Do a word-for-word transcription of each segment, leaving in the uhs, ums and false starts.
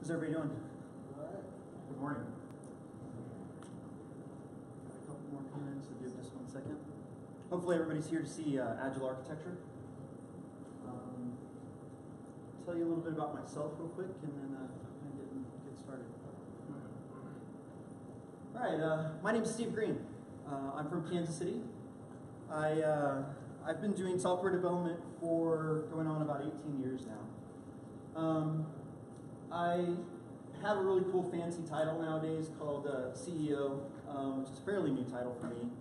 How's everybody doing? All right. Good morning. Got a couple more minutes, so give just one second. Hopefully everybody's here to see uh, Agile architecture. Um, tell you a little bit about myself real quick, and then uh, kind of get, get started. All right, uh, my name is Steve Green. Uh, I'm from Kansas City. I, uh, I've been doing software development for going on about eighteen years now. Um, I have a really cool fancy title nowadays called uh, C E O, um, which is a fairly new title for me.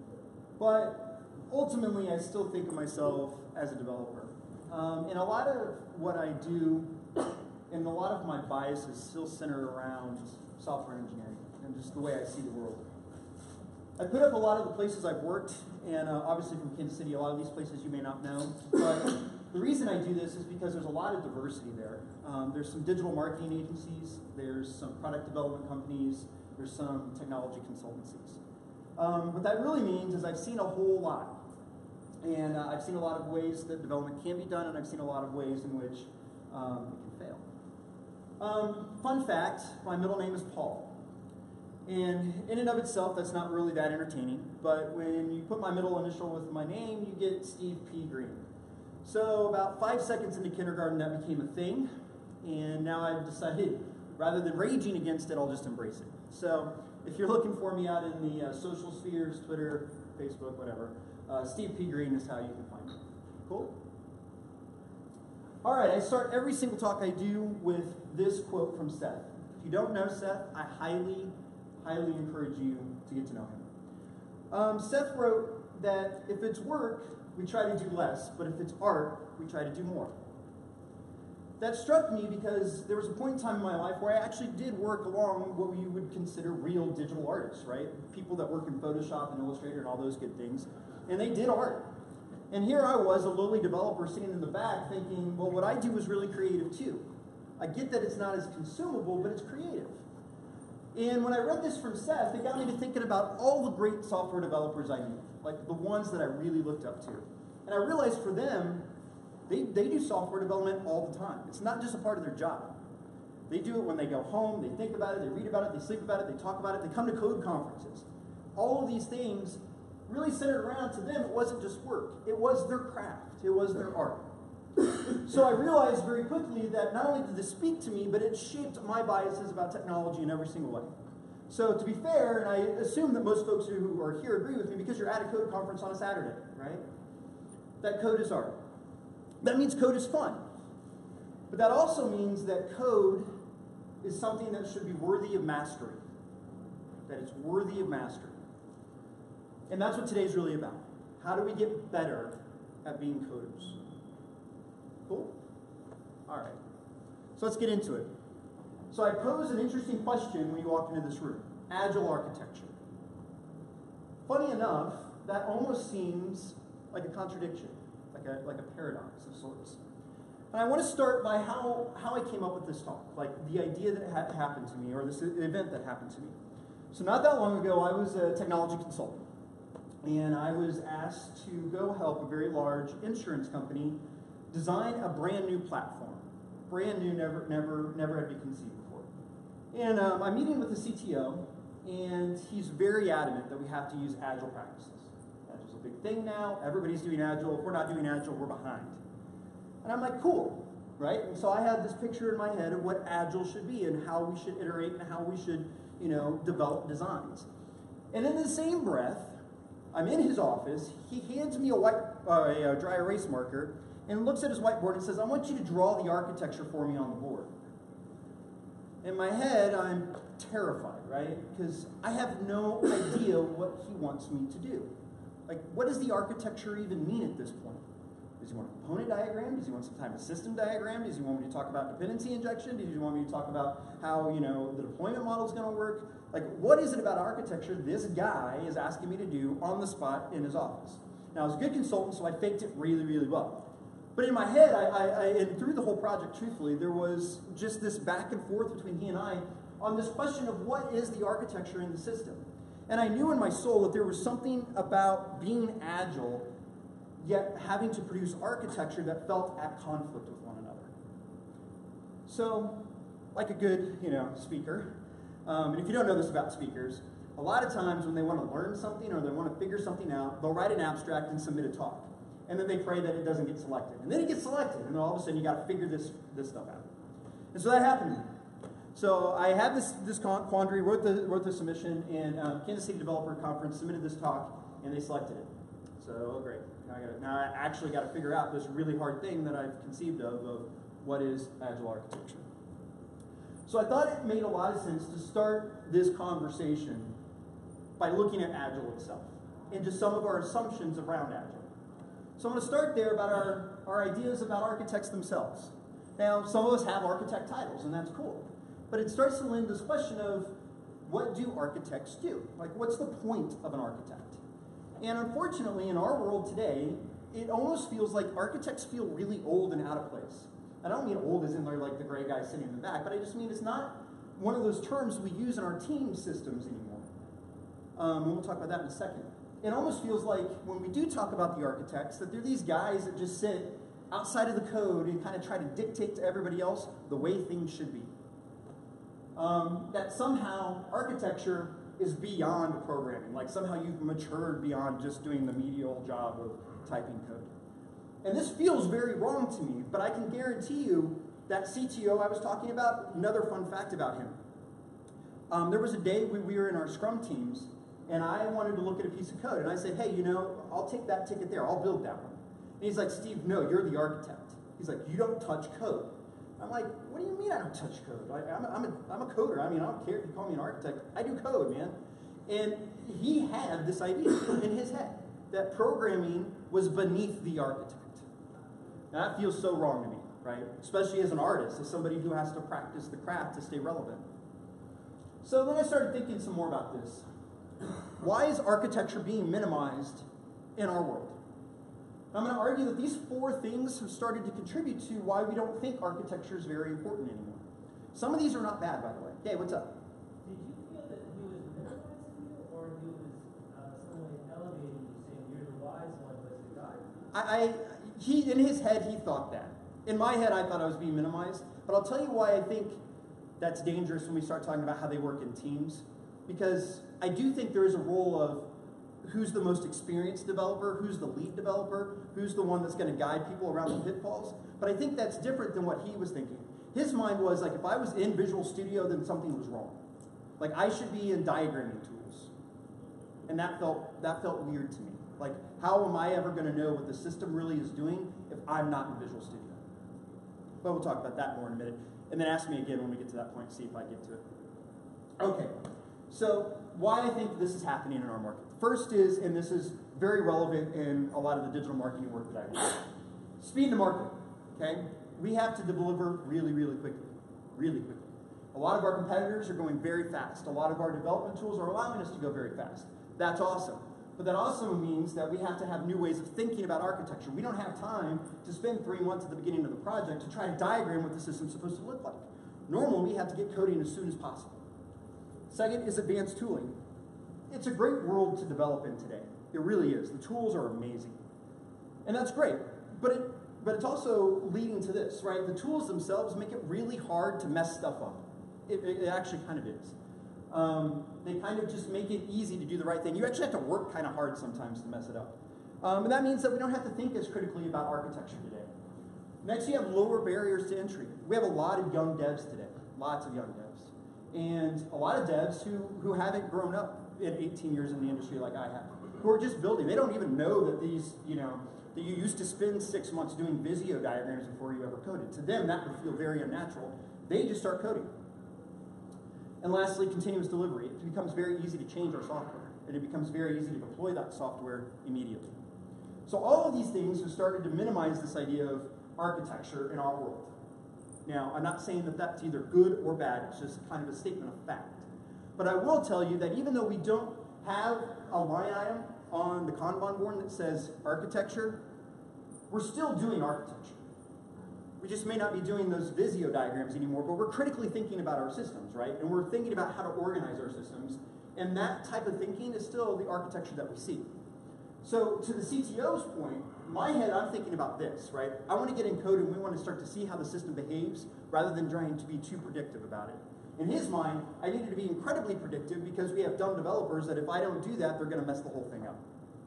But ultimately, I still think of myself as a developer. Um, and a lot of what I do and a lot of my biases still center around software engineering and just the way I see the world. I put up a lot of the places I've worked, and uh, obviously from Kansas City, a lot of these places you may not know. But the reason I do this is because there's a lot of diversity there. Um, there's some digital marketing agencies, there's some product development companies, there's some technology consultancies. Um, what that really means is I've seen a whole lot. And uh, I've seen a lot of ways that development can be done, and I've seen a lot of ways in which um, it can fail. Um, fun fact, my middle name is Paul. And in and of itself, that's not really that entertaining, but when you put my middle initial with my name, you get Steve P. Green. So about five seconds into kindergarten, that became a thing, and now I've decided, rather than raging against it, I'll just embrace it. So if you're looking for me out in the uh, social spheres, Twitter, Facebook, whatever, uh, Steve P. Green is how you can find me. Cool? All right, I start every single talk I do with this quote from Seth. If you don't know Seth, I highly highly encourage you to get to know him. Um, Seth wrote that if it's work, we try to do less, but if it's art, we try to do more. That struck me because there was a point in time in my life where I actually did work along what you would consider real digital artists, right? People that work in Photoshop and Illustrator and all those good things, and they did art. And here I was, a lowly developer sitting in the back thinking, well, what I do is really creative too. I get that it's not as consumable, but it's creative. And when I read this from Seth, it got me to thinking about all the great software developers I knew, like the ones that I really looked up to. And I realized for them, they, they do software development all the time. It's not just a part of their job. They do it when they go home, they think about it, they read about it, they sleep about it, they talk about it, they come to code conferences. All of these things really centered around, to them, it wasn't just work. It was their craft. It was their art. So I realized very quickly that not only did this speak to me, but it shaped my biases about technology in every single way. So to be fair, and I assume that most folks who are here agree with me because you're at a code conference on a Saturday, right? That code is art. That means code is fun. But that also means that code is something that should be worthy of mastery. That it's worthy of mastery. And that's what today's really about. How do we get better at being coders? Cool? All right. So let's get into it. So I posed an interesting question when you walked into this room. Agile architecture. Funny enough, that almost seems like a contradiction, like a, like a paradox of sorts. And I want to start by how, how I came up with this talk, like the idea that had happened to me, or this event that happened to me. So not that long ago, I was a technology consultant. And I was asked to go help a very large insurance company design a brand new platform. Brand new, never, never, never had been conceived before. And um, I'm meeting with the C T O, and he's very adamant that we have to use Agile practices. Agile's a big thing now. Everybody's doing Agile. If we're not doing Agile, we're behind. And I'm like, cool, right? And so I had this picture in my head of what Agile should be and how we should iterate and how we should, you know, develop designs. And in the same breath, I'm in his office. He hands me a white, uh, a dry erase marker, and looks at his whiteboard and says, I want you to draw the architecture for me on the board. In my head, I'm terrified, right? Because I have no idea what he wants me to do. Like, what does the architecture even mean at this point? Does he want a component diagram? Does he want some type of system diagram? Does he want me to talk about dependency injection? Does he want me to talk about how, you know, the deployment model is going to work? Like, what is it about architecture this guy is asking me to do on the spot in his office? Now, I was a good consultant, so I faked it really, really well. But in my head, I, I, I, and through the whole project, truthfully, there was just this back and forth between he and I on this question of what is the architecture in the system. And I knew in my soul that there was something about being agile, yet having to produce architecture that felt at conflict with one another. So like a good, you know, speaker, um, and if you don't know this about speakers, a lot of times when they want to learn something or they want to figure something out, they'll write an abstract and submit a talk. And then they pray that it doesn't get selected. And then it gets selected, and then all of a sudden you got to figure this, this stuff out. And so that happened to me. So I had this, this quandary, wrote the, wrote the submission, and um, Kansas City Developer Conference submitted this talk, and they selected it. So, oh great. Now I, gotta, now I actually got to figure out this really hard thing that I've conceived of, of what is Agile architecture. So I thought it made a lot of sense to start this conversation by looking at Agile itself, and just some of our assumptions around Agile. So I'm going to start there about our, our ideas about architects themselves. Now, some of us have architect titles, and that's cool. But it starts to lend this question of, what do architects do? Like, what's the point of an architect? And unfortunately, in our world today, it almost feels like architects feel really old and out of place. I don't mean old as in they're like the gray guy sitting in the back, but I just mean it's not one of those terms we use in our team systems anymore. Um, and we'll talk about that in a second. It almost feels like when we do talk about the architects, that they're these guys that just sit outside of the code and kind of try to dictate to everybody else the way things should be. Um, that somehow architecture is beyond programming, like somehow you've matured beyond just doing the medial job of typing code. And this feels very wrong to me, but I can guarantee you that C T O I was talking about, another fun fact about him. Um, there was a day when we were in our Scrum teams, and I wanted to look at a piece of code, and I said, hey, you know, I'll take that ticket there, I'll build that one. And he's like, Steve, no, you're the architect. He's like, you don't touch code. I'm like, what do you mean I don't touch code? Like, I'm, a, I'm, a, I'm a coder. I mean, I don't care if you call me an architect. I do code, man. And he had this idea in his head that programming was beneath the architect. Now, that feels so wrong to me, right? Especially as an artist, as somebody who has to practice the craft to stay relevant. So then I started thinking some more about this. Why is architecture being minimized in our world? I'm going to argue that these four things have started to contribute to why we don't think architecture is very important anymore. Some of these are not bad, by the way. Hey, what's up? Did you feel that he was minimizing you, or he was uh, some way elevating you, saying you're the wise one, but the guy? I, I, he, in his head, he thought that. In my head, I thought I was being minimized. But I'll tell you why I think that's dangerous when we start talking about how they work in teams. Because I do think there is a role of who's the most experienced developer, who's the lead developer, who's the one that's going to guide people around the pitfalls. But I think that's different than what he was thinking. His mind was like, if I was in Visual Studio, then something was wrong. Like, I should be in diagramming tools. And that felt, that felt weird to me. Like, how am I ever going to know what the system really is doing if I'm not in Visual Studio? But we'll talk about that more in a minute. And then ask me again when we get to that point, see if I get to it. Okay. So why I think this is happening in our market. First is, and this is very relevant in a lot of the digital marketing work that I do, speed to market, okay? We have to deliver really, really quickly, really quickly. A lot of our competitors are going very fast. A lot of our development tools are allowing us to go very fast. That's awesome. But that also means that we have to have new ways of thinking about architecture. We don't have time to spend three months at the beginning of the project to try to diagram what the system's supposed to look like. Normally, we have to get coding as soon as possible. Second is advanced tooling. It's a great world to develop in today. It really is. The tools are amazing. And that's great. But, it, but it's also leading to this, right? The tools themselves make it really hard to mess stuff up. It, it actually kind of is. Um, they kind of just make it easy to do the right thing. You actually have to work kind of hard sometimes to mess it up. Um, and that means that we don't have to think as critically about architecture today. Next, you have lower barriers to entry. We have a lot of young devs today. Lots of young devs. And a lot of devs who, who haven't grown up in eighteen years in the industry like I have, who are just building. They don't even know that these, you know, that you used to spend six months doing Visio diagrams before you ever coded. To them, that would feel very unnatural. They just start coding. And lastly, continuous delivery. It becomes very easy to change our software, and it becomes very easy to deploy that software immediately. So all of these things have started to minimize this idea of architecture in our world. Now, I'm not saying that that's either good or bad, it's just kind of a statement of fact. But I will tell you that even though we don't have a line item on the Kanban board that says architecture, we're still doing architecture. We just may not be doing those Visio diagrams anymore, but we're critically thinking about our systems, right? And we're thinking about how to organize our systems. And that type of thinking is still the architecture that we see. So to the C T O's point, my head, I'm thinking about this, right? I want to get in code and we want to start to see how the system behaves rather than trying to be too predictive about it. In his mind, I needed to be incredibly predictive because we have dumb developers that if I don't do that, they're going to mess the whole thing up.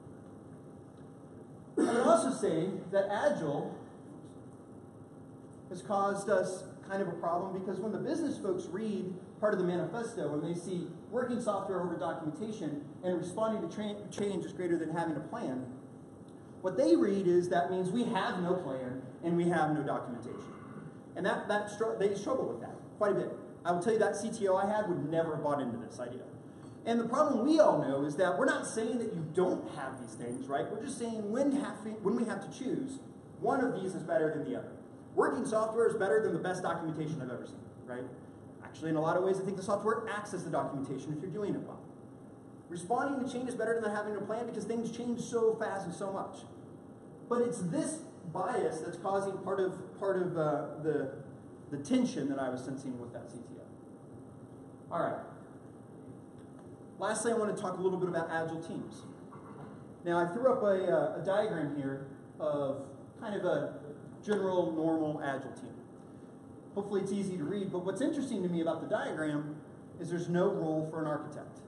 I would also say that Agile has caused us kind of a problem because when the business folks read part of the manifesto and they see working software over documentation and responding to tra- change is greater than having a plan, what they read is that means we have no plan and we have no documentation. And that, that str- they struggle with that quite a bit. I will tell you that C T O I had would never have bought into this idea. And the problem we all know is that we're not saying that you don't have these things, right? We're just saying when, have to, when we have to choose, one of these is better than the other. Working software is better than the best documentation I've ever seen, right? Actually, in a lot of ways, I think the software acts as the documentation if you're doing it well. Responding to change is better than having a plan because things change so fast and so much. But it's this bias that's causing part of, part of uh, the, the tension that I was sensing with that C T O. All right. Lastly, I want to talk a little bit about agile teams. Now, I threw up a, uh, a diagram here of kind of a general, normal agile team. Hopefully it's easy to read, but what's interesting to me about the diagram is there's no role for an architect.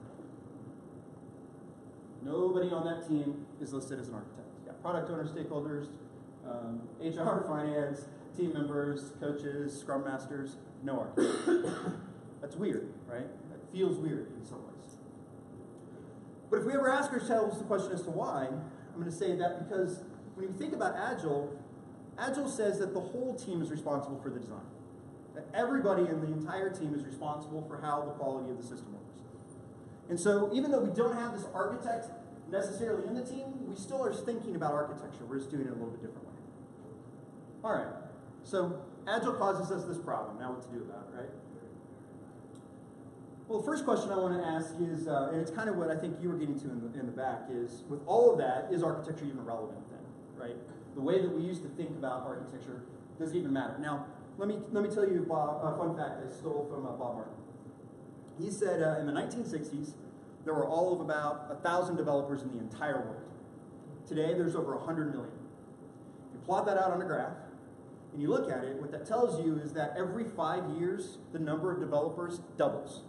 Nobody on that team is listed as an architect. You got product owner, stakeholders, um, H R, finance, team members, coaches, scrum masters, no architect. That's weird, right? That feels weird in some ways. But if we ever ask ourselves the question as to why, I'm going to say that because when you think about Agile, Agile says that the whole team is responsible for the design. That everybody in the entire team is responsible for how the quality of the system works. And so even though we don't have this architect necessarily in the team, we still are thinking about architecture. We're just doing it a little bit different way. All right, so Agile causes us this problem. Now what to do about it, right? Well, the first question I want to ask is, uh, and it's kind of what I think you were getting to in the, in the back, is with all of that, is architecture even relevant then, right? The way that we used to think about architecture doesn't even matter. Now, let me, let me tell you Bob, a fun fact I stole from uh, Bob Martin. He said uh, in the nineteen sixties, there were all of about one thousand developers in the entire world. Today, there's over one hundred million. If you plot that out on a graph, and you look at it, what that tells you is that every five years, the number of developers doubles.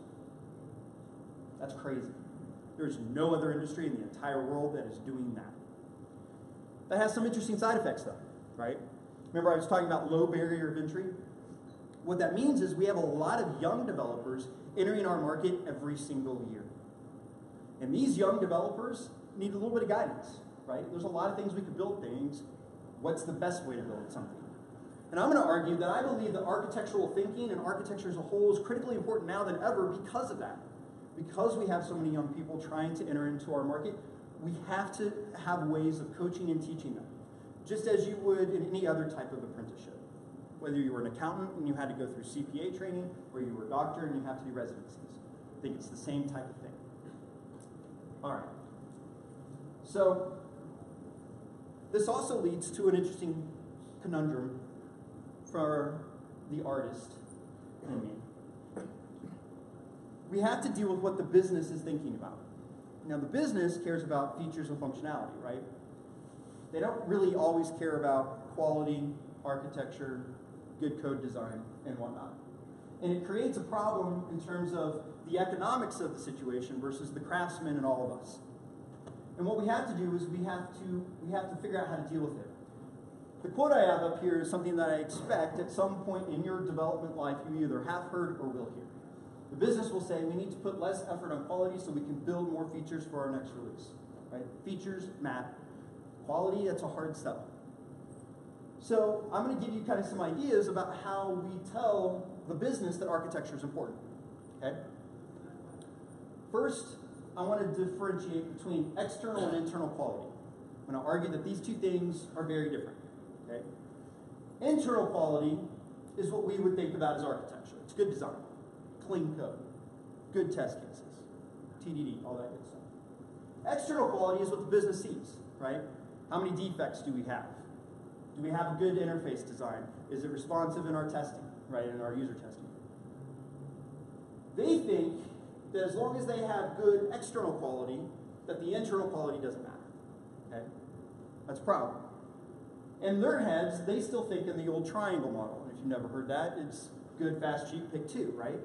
That's crazy. There's no other industry in the entire world that is doing that. That has some interesting side effects though, right? Remember I was talking about low barrier of entry? What that means is we have a lot of young developers entering our market every single year. And these young developers need a little bit of guidance, right? There's a lot of things we could build things. What's the best way to build something? And I'm going to argue that I believe that architectural thinking and architecture as a whole is critically important now than ever because of that. Because we have so many young people trying to enter into our market, we have to have ways of coaching and teaching them, just as you would in any other type of apprenticeship. Whether you were an accountant and you had to go through C P A training, or you were a doctor and you have to do residencies. I think it's the same type of thing. All right. So this also leads to an interesting conundrum for the artist in me. We have to deal with what the business is thinking about. Now, the business cares about features and functionality, right? They don't really always care about quality, architecture, good code design, and whatnot. And it creates a problem in terms of the economics of the situation versus the craftsman and all of us. And what we have to do is we have to, we have to figure out how to deal with it. The quote I have up here is something that I expect at some point in your development life you either have heard or will hear. The business will say we need to put less effort on quality so we can build more features for our next release. Right? Features matter. Quality, that's a hard sell. So I'm going to give you kind of some ideas about how we tell the business that architecture is important. Okay? First, I want to differentiate between external and internal quality. I'm going to argue that these two things are very different. Okay? Internal quality is what we would think about as architecture. It's good design. Clean code, good test cases, T D D, all that good stuff. External quality is what the business sees, right? How many defects do we have? Do we have a good interface design? Is it responsive in our testing, right, in our user testing? They think that as long as they have good external quality, that the internal quality doesn't matter, okay? That's a problem. In their heads, they still think in the old triangle model. And if you've never heard that, it's good, fast, cheap, pick two, right?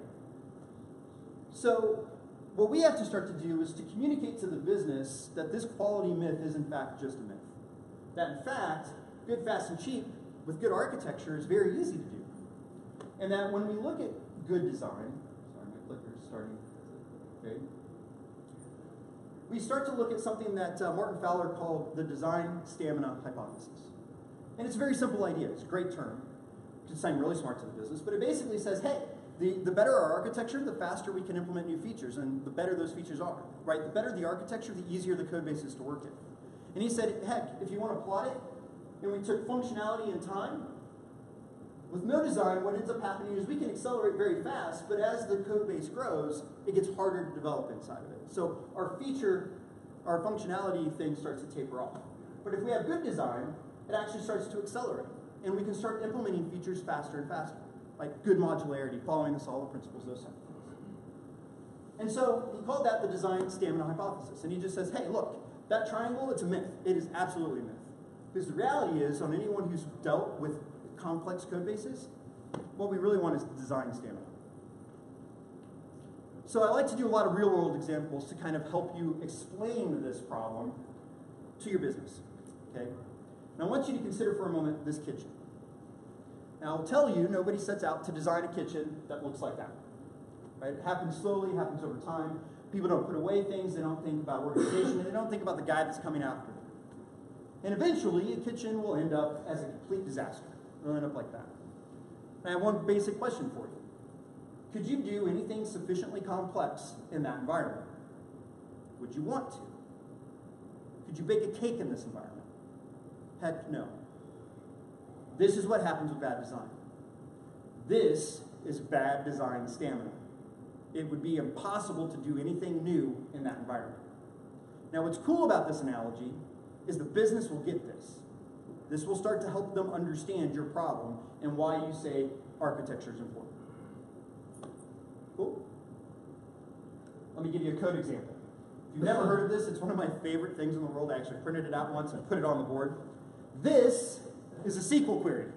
So what we have to start to do is to communicate to the business that this quality myth is in fact just a myth. That in fact, good, fast, and cheap with good architecture is very easy to do. And that when we look at good design, sorry, my clicker's starting, okay. We start to look at something that uh, Martin Fowler called the design stamina hypothesis. And it's a very simple idea. It's a great term. It can sound really smart to the business, but it basically says, hey, the, the better our architecture, the faster we can implement new features, and the better those features are, right? The better the architecture, the easier the code base is to work in. And he said, heck, if you want to plot it, and we took functionality and time, with no design, what ends up happening is we can accelerate very fast, but as the code base grows, it gets harder to develop inside of it. So our feature, our functionality thing starts to taper off. But if we have good design, it actually starts to accelerate. And we can start implementing features faster and faster, like good modularity, following the solid principles, those type of things. And so he called that the design stamina hypothesis. And he just says, hey, look, that triangle, it's a myth. It is absolutely a myth. Because the reality is, on anyone who's dealt with complex code bases, what we really want is design stamina. So I like to do a lot of real-world examples to kind of help you explain this problem to your business, okay? And I want you to consider for a moment this kitchen. Now, I'll tell you, nobody sets out to design a kitchen that looks like that, right? It happens slowly, it happens over time. People don't put away things, they don't think about organization, and they don't think about the guy that's coming after them. And eventually, a kitchen will end up as a complete disaster. It'll end up like that. And I have one basic question for you. Could you do anything sufficiently complex in that environment? Would you want to? Could you bake a cake in this environment? Heck no. This is what happens with bad design. This is bad design stamina. It would be impossible to do anything new in that environment. Now, what's cool about this analogy is the business will get this. This will start to help them understand your problem and why you say architecture is important. Cool? Let me give you a code example. If you've never heard of this, it's one of my favorite things in the world. I actually printed it out once and put it on the board. This is a S Q L query.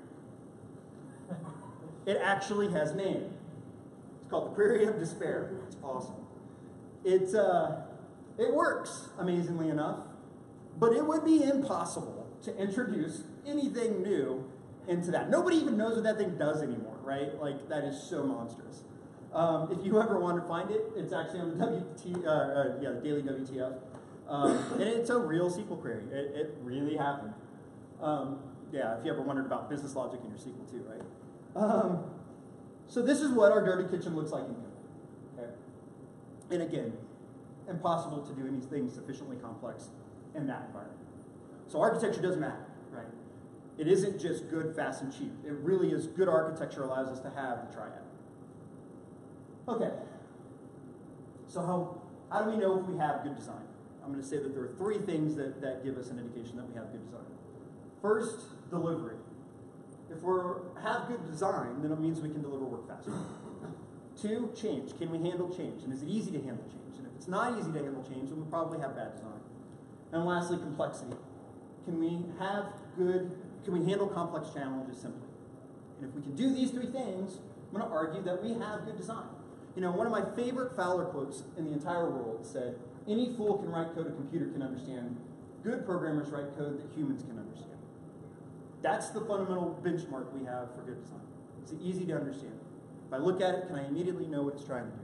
It actually has a name. It's called the Query of Despair. It's awesome. It, uh, it works, amazingly enough, but it would be impossible to introduce anything new into that. Nobody even knows what that thing does anymore, right? Like, that is so monstrous. Um, if you ever want to find it, it's actually on the W T, uh, uh, yeah, the Daily W T F. Um, and it's a real S Q L query. It, it really happened. Um, yeah, if you ever wondered about business logic in your S Q L too, right? Um, so this is what our dirty kitchen looks like in code. Okay? And again, impossible to do anything sufficiently complex in that environment. So architecture doesn't matter, right? It isn't just good, fast, and cheap. It really is good architecture allows us to have the triad. Okay. So how, how do we know if we have good design? I'm going to say that there are three things that, that give us an indication that we have good design. First, delivery. If we have good design, then it means we can deliver work faster. Two, change. Can we handle change? And is it easy to handle change? And if it's not easy to handle change, then we probably have bad design. And lastly, complexity. Can we have good, can we handle complex challenges simply? And if we can do these three things, I'm going to argue that we have good design. You know, one of my favorite Fowler quotes in the entire world said, any fool can write code a computer can understand. Good programmers write code that humans can understand. That's the fundamental benchmark we have for good design. It's easy to understand. If I look at it, can I immediately know what it's trying to do?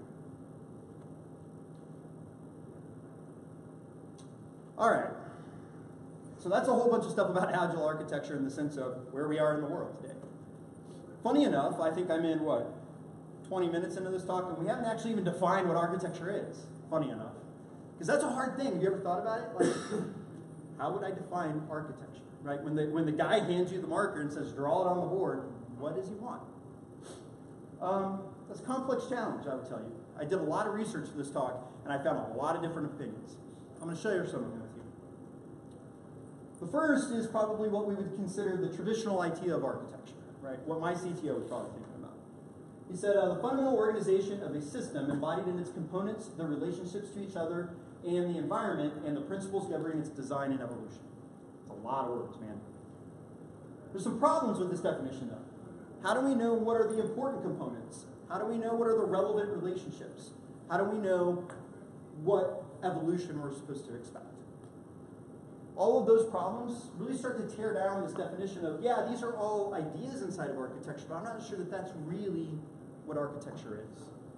All right. So that's a whole bunch of stuff about agile architecture in the sense of where we are in the world today. Funny enough, I think I'm in, what, twenty minutes into this talk, and we haven't actually even defined what architecture is, funny enough. Because that's a hard thing. Have you ever thought about it? Like, how would I define architecture? Right? When the, when the guy hands you the marker and says, draw it on the board, what does he want? Um, that's a complex challenge, I would tell you. I did a lot of research for this talk, and I found a lot of different opinions. I'm going to share some of them with you. The first is probably what we would consider the traditional idea of architecture, right? What my C T O was probably thinking about. He said, uh, the fundamental organization of a system embodied in its components, the relationships to each other, and the environment, and the principles governing its design and evolution. It's a lot of words, man. There's some problems with this definition, though. How do we know what are the important components? How do we know what are the relevant relationships? How do we know what evolution we're supposed to expect? All of those problems really start to tear down this definition of, yeah, these are all ideas inside of architecture, but I'm not sure that that's really what architecture is.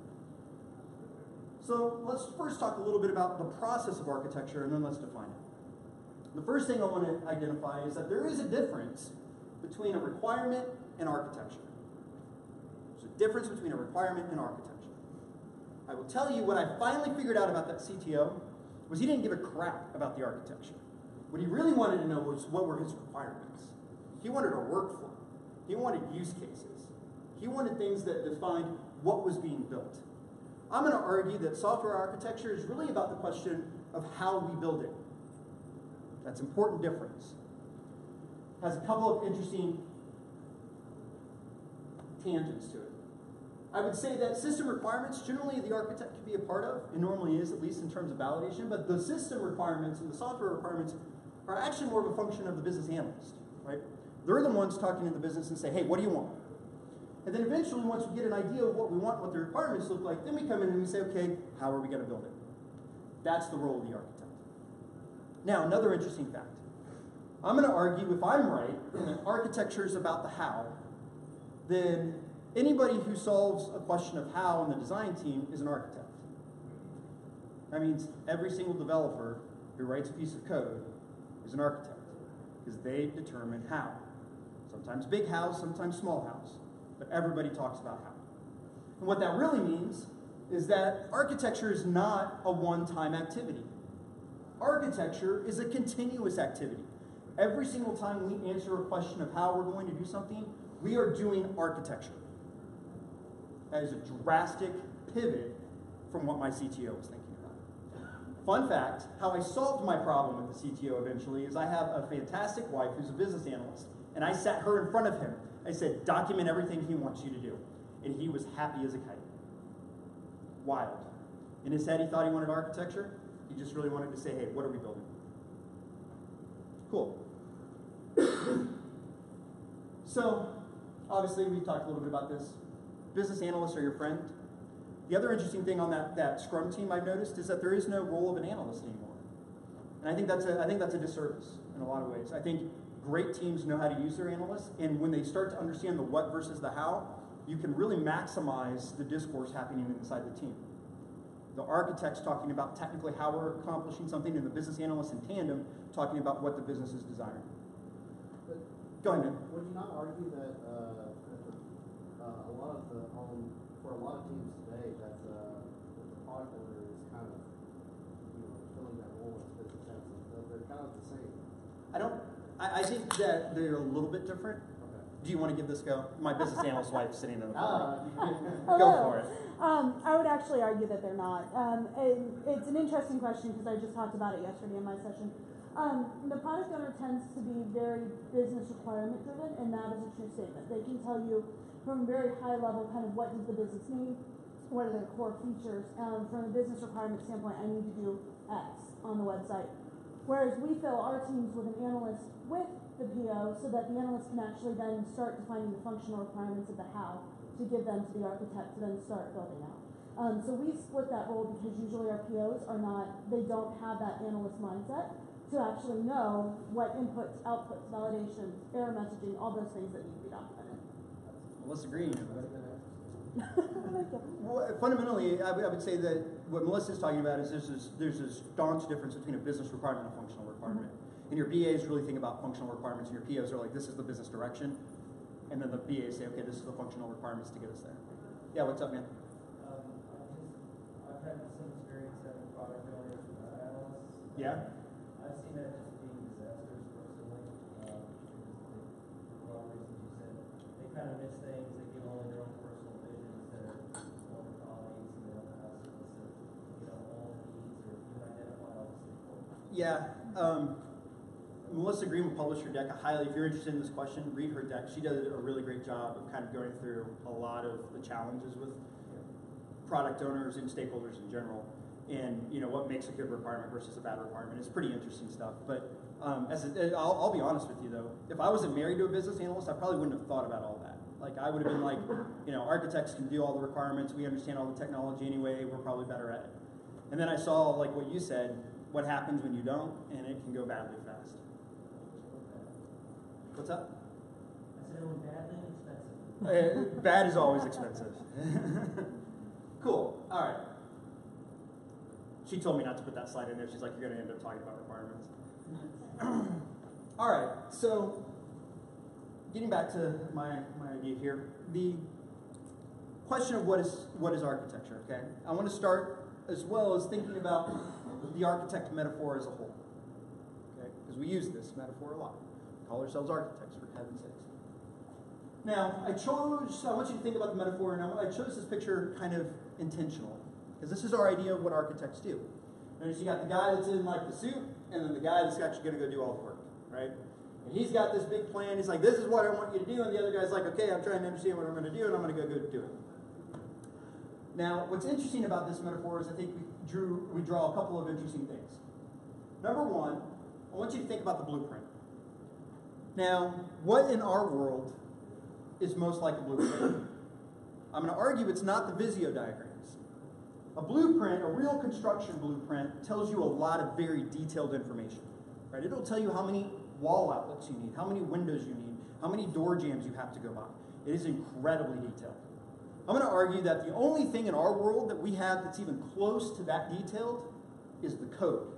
So let's first talk a little bit about the process of architecture, and then let's define it. The first thing I want to identify is that there is a difference between a requirement and architecture. There's a difference between a requirement and architecture. I will tell you what I finally figured out about that C T O was he didn't give a crap about the architecture. What he really wanted to know was what were his requirements. He wanted a workflow. He wanted use cases. He wanted things that defined what was being built. I'm going to argue that software architecture is really about the question of how we build it. That's an important difference. Has a couple of interesting tangents to it. I would say that system requirements, generally the architect can be a part of. It normally is, at least in terms of validation. But the system requirements and the software requirements are actually more of a function of the business analyst, right? They're the ones talking to the business and say, hey, what do you want? And then eventually, once we get an idea of what we want, what the requirements look like, then we come in and we say, okay, how are we going to build it? That's the role of the architect. Now, another interesting fact. I'm going to argue, if I'm right, and that architecture is about the how, then anybody who solves a question of how on the design team is an architect. That means every single developer who writes a piece of code is an architect, because they determine how. Sometimes big house, sometimes small house, but everybody talks about how. And what that really means is that architecture is not a one-time activity. Architecture is a continuous activity. Every single time we answer a question of how we're going to do something, we are doing architecture. That is a drastic pivot from what my C T O was thinking about. Fun fact, how I solved my problem with the C T O eventually is I have a fantastic wife who's a business analyst, and I sat her in front of him. I said, document everything he wants you to do. And he was happy as a kite. Wild. In his head, he thought he wanted architecture. He just really wanted to say, hey, what are we building? Cool. So, obviously, we've talked a little bit about this. Business analysts are your friend. The other interesting thing on that, that Scrum team I've noticed is that there is no role of an analyst anymore. And I think that's a, I think that's a disservice in a lot of ways. I think great teams know how to use their analysts, and when they start to understand the what versus the how, you can really maximize the discourse happening inside the team. The architects talking about technically how we're accomplishing something, and the business analysts in tandem talking about what the business is desiring. But Go ahead, man. would you not argue that, uh, that the, uh, a lot of the, um, for a lot of teams today, that, uh, that the product owner is kind of, you know, filling that role as business analyst, that they're kind of the same? I don't, I, I think that they're a little bit different. Okay. Do you want to give this a go? My business analyst wife is sitting in the corner. Ah, Go for it. Um, I would actually argue that they're not. Um, and it's an interesting question because I just talked about it yesterday in my session. Um, the product owner tends to be very business requirement driven, and that is a true statement. They can tell you from a very high level kind of what does the business need, what are their core features. Um, from a business requirement standpoint, I need to do X on the website. Whereas we fill our teams with an analyst with the P O so that the analyst can actually then start defining the functional requirements of the how to give them to the architect to then start building out. Um, so we split that role because usually our P Os are not, they don't have that analyst mindset to actually know what inputs, outputs, validations, error messaging, all those things that need to be documented. Melissa Green. Well, fundamentally, I would, I would say that what Melissa's talking about is there's this, there's this staunch difference between a business requirement and a functional requirement. Mm-hmm. And your B As really think about functional requirements, and your P Os are like, this is the business direction. And then the B As say, okay, this is the functional requirements to get us there. Yeah, what's up, man? Um, I just, I've had some experience having product owners and uh, analysts. Yeah. I've seen that just being disasters personally. Um, because they, for a lot of reasons you said, they kind of miss things. They give only their own personal vision instead of one of the colleagues, and they don't have a sense of, you know, all the needs or you identify all the stakeholders. Yeah. Um, Melissa Green will publish her deck. I highly, if you're interested in this question, read her deck. She does a really great job of kind of going through a lot of the challenges with product owners and stakeholders in general, and you know what makes a good requirement versus a bad requirement. It's pretty interesting stuff. But Um, as a, I'll, I'll be honest with you though, if I wasn't married to a business analyst, I probably wouldn't have thought about all that. Like I would have been like, you know, architects can do all the requirements, we understand all the technology anyway, we're probably better at it. And then I saw, like what you said, what happens when you don't, and it can go badly fast. What's up? I said it went badly and expensive. Uh, bad is always expensive. Cool. All right. She told me not to put that slide in there. She's like, you're going to end up talking about requirements. All right. So, getting back to my, my idea here, the question of what is what is architecture. Okay. I want to start as well as thinking about the architect metaphor as a whole. Okay. Because we use this metaphor a lot. We call ourselves architects, for heaven's sakes. Now, I chose, I want you to think about the metaphor, and I chose this picture kind of intentionally, because this is our idea of what architects do. Notice you got the guy that's in like the suit, and then the guy that's actually going to go do all the work, right? And he's got this big plan, he's like, this is what I want you to do, and the other guy's like, okay, I'm trying to understand what I'm going to do, and I'm going to go, go do it. Now, what's interesting about this metaphor is I think we drew, we draw a couple of interesting things. Number one, I want you to think about the blueprint. Now, what in our world is most like a blueprint? I'm going to argue it's not the Visio diagrams. A blueprint, a real construction blueprint, tells you a lot of very detailed information. Right? It'll tell you how many wall outlets you need, how many windows you need, how many door jambs you have to go by. It is incredibly detailed. I'm going to argue that the only thing in our world that we have that's even close to that detailed is the code.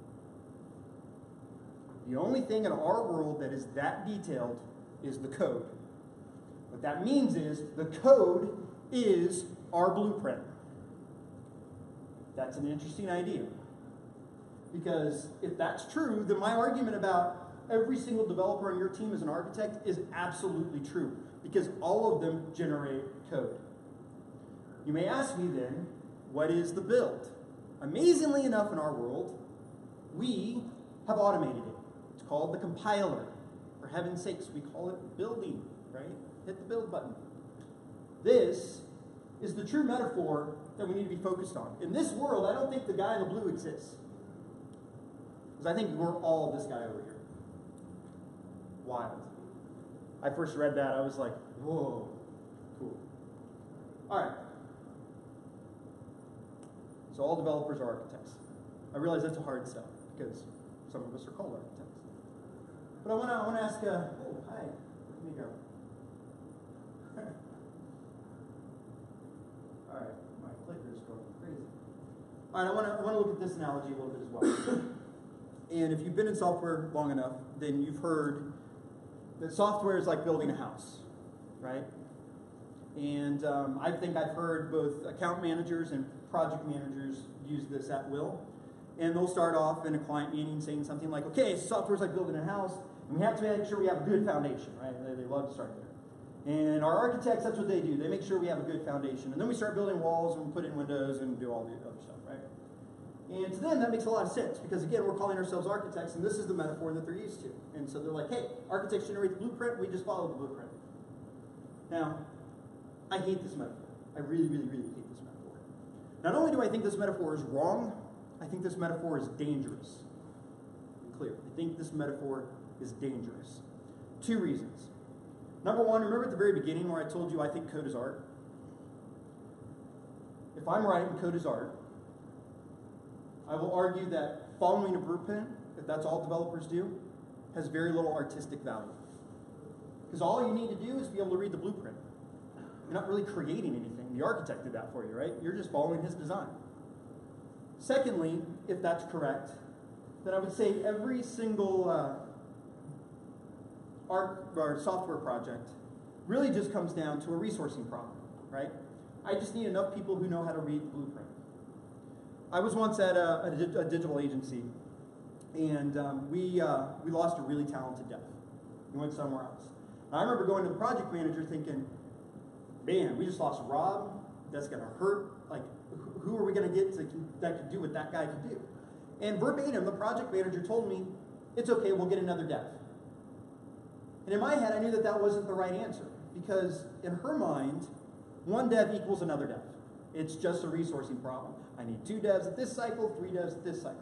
The only thing in our world that is that detailed is the code. What that means is the code is our blueprint. That's an interesting idea. Because if that's true, then my argument about every single developer on your team as an architect is absolutely true. Because all of them generate code. You may ask me then, what is the build? Amazingly enough in our world, we have automated it. It's called the compiler. For heaven's sakes, we call it building, right? Hit the build button. This is the true metaphor that we need to be focused on. In this world, I don't think the guy in the blue exists. Because I think we're all this guy over here. Wild. I first read that, I was like, whoa, cool. All right. So all developers are architects. I realize that's a hard sell, because some of us are called architects. But I want to I want to ask, uh, oh, hi, let me go. All right, my clicker is going crazy. All right, I want to I want to look at this analogy a little bit as well. And if you've been in software long enough, then you've heard that software is like building a house, right? And um, I think I've heard both account managers and project managers use this at will. And they'll start off in a client meeting saying something like, okay, software's like building a house, and we have to make sure we have a good foundation, right? They, they love to start there. And our architects, that's what they do. They make sure we have a good foundation. And then we start building walls and we put in windows and do all the other stuff, right? And to them, that makes a lot of sense because, again, we're calling ourselves architects, and this is the metaphor that they're used to. And so they're like, hey, architects generate the blueprint, we just follow the blueprint. Now, I hate this metaphor. I really, really, really hate this metaphor. Not only do I think this metaphor is wrong, I think this metaphor is dangerous. Be clear. I think this metaphor is dangerous. Two reasons. Number one, remember at the very beginning where I told you I think code is art? If I'm right and code is art, I will argue that following a blueprint, if that's all developers do, has very little artistic value. Because all you need to do is be able to read the blueprint. You're not really creating anything. The architect did that for you, right? You're just following his design. Secondly, if that's correct, then I would say every single uh, art or software project really just comes down to a resourcing problem, right? I just need enough people who know how to read the blueprint. I was once at a, a, a digital agency, and um, we, uh, we lost a really talented dev. We went somewhere else. And I remember going to the project manager thinking, man, we just lost Rob. That's going to hurt. Like, who are we going to get to, that could do what that guy could do? And verbatim, the project manager told me, it's okay, we'll get another dev. And in my head, I knew that that wasn't the right answer. Because in her mind, one dev equals another dev. It's just a resourcing problem. I need two devs at this cycle, three devs at this cycle.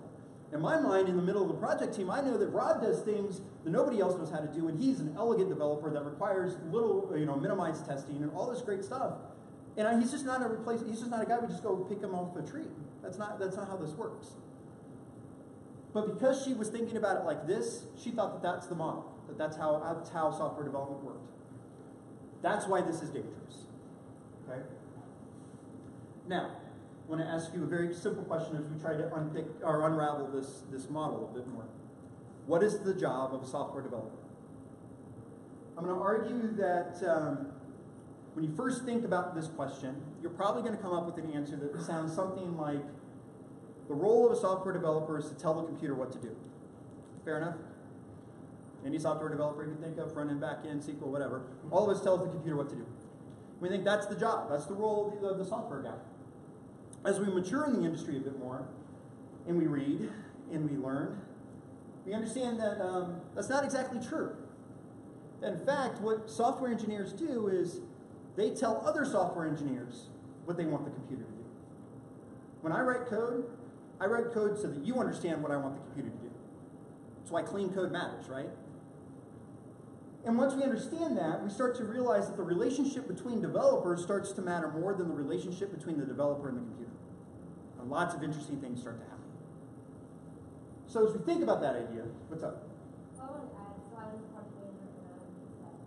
In my mind, in the middle of the project team, I know that Rob does things that nobody else knows how to do, and he's an elegant developer that requires little, you know, minimized testing and all this great stuff. And I, he's just not a replace. He's just not a guy we just go pick him off a tree. That's not. That's not how this works. But because she was thinking about it like this, she thought that that's the model. That that's how that's how software development worked. That's why this is dangerous. Okay. Now, I want to ask you a very simple question as we try to unpick or unravel this, this model a bit more. What is the job of a software developer? I'm going to argue that um, when you first think about this question, you're probably going to come up with an answer that sounds something like, the role of a software developer is to tell the computer what to do. Fair enough? Any software developer you can think of, front end, back end, S Q L, whatever, all of us tells the computer what to do. We think that's the job, that's the role of the, of the software guy. As we mature in the industry a bit more, and we read, and we learn, we understand that um, that's not exactly true. In fact, what software engineers do is they tell other software engineers what they want the computer to do. When I write code, I write code so that you understand what I want the computer to do. That's why clean code matters, right? And once we understand that, we start to realize that the relationship between developers starts to matter more than the relationship between the developer and the computer. And lots of interesting things start to happen. So as we think about that idea, what's up? I want to add, so I was a project manager and I was just that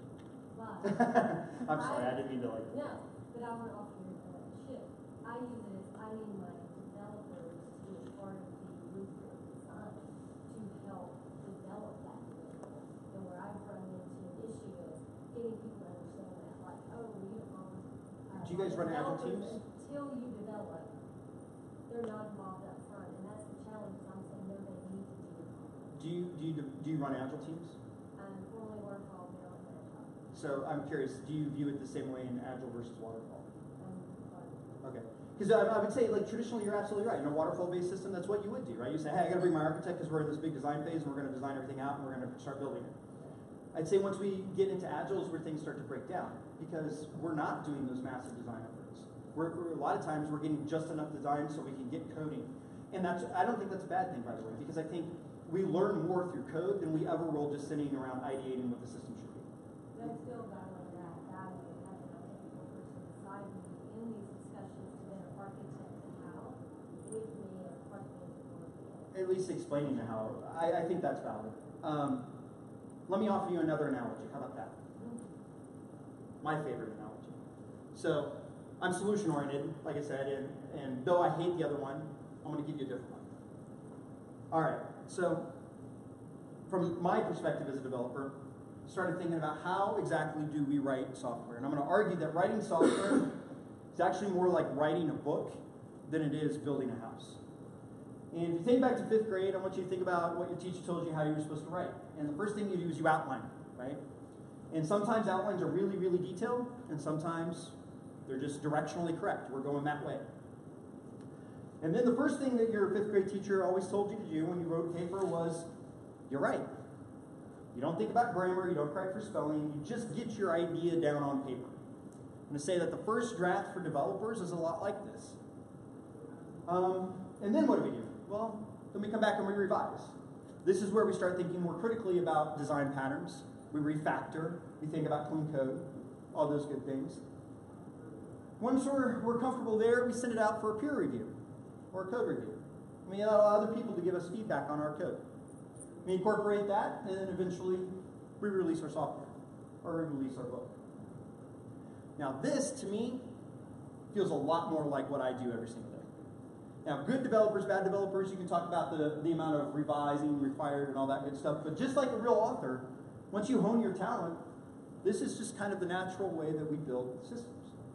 but I'm sorry, I didn't mean to like. no, but I want to offer you a ship. I use it as I need my developers to be a part of the blueprint design to help develop that vehicle. And where I've run into an issue is getting people to understand that, like, oh, we don't want uh, Do you guys run Agile developers teams? Until you develop, they're not involved up front, and that's the challenge. I'm saying no, they need to do. Do you do you do you run Agile teams? I'm formerly waterfall, now I'm Agile. So I'm curious, do you view it the same way in Agile versus Waterfall? I'm waterfall. Okay. Because I, I would say, like, traditionally, you're absolutely right. In a waterfall-based system, that's what you would do, right? You say, hey, I got to bring my architect because we're in this big design phase, and we're going to design everything out, and we're going to start building it. I'd say once we get into Agile is where things start to break down, because we're not doing those massive design efforts. We're, we're, a lot of times, we're getting just enough design so we can get coding. And that's, I don't think that's a bad thing, by the way, because I think we learn more through code than we ever will just sitting around ideating what the system should be. That's still battling that battle of having a technical person beside me in these discussions to then architect the how with me as project manager. At least explaining the how. I, I think that's valid. Um, let me offer you another analogy. How about that? My favorite analogy. So, I'm solution oriented, like I said, and, and though I hate the other one, I'm going to give you a different one. All right, so from my perspective as a developer, started thinking about how exactly do we write software. And I'm going to argue that writing software is actually more like writing a book than it is building a house. And if you think back to fifth grade, I want you to think about what your teacher told you how you were supposed to write. And the first thing you do is you outline, right? And sometimes outlines are really, really detailed, and sometimes they're just directionally correct. We're going that way. And then the first thing that your fifth grade teacher always told you to do when you wrote a paper was, you're right. You don't think about grammar, you don't correct for spelling, you just get your idea down on paper. I'm going to say that the first draft for developers is a lot like this. Um, and then what do we do? Well, then we come back and we revise. This is where we start thinking more critically about design patterns. We refactor, we think about clean code, all those good things. Once we're, we're comfortable there, we send it out for a peer review or a code review. We allow other people to give us feedback on our code. We incorporate that, and then eventually we release our software or we release our book. Now this, to me, feels a lot more like what I do every single day. Now, good developers, bad developers, you can talk about the, the amount of revising required and all that good stuff, but just like a real author, once you hone your talent, this is just kind of the natural way that we build systems.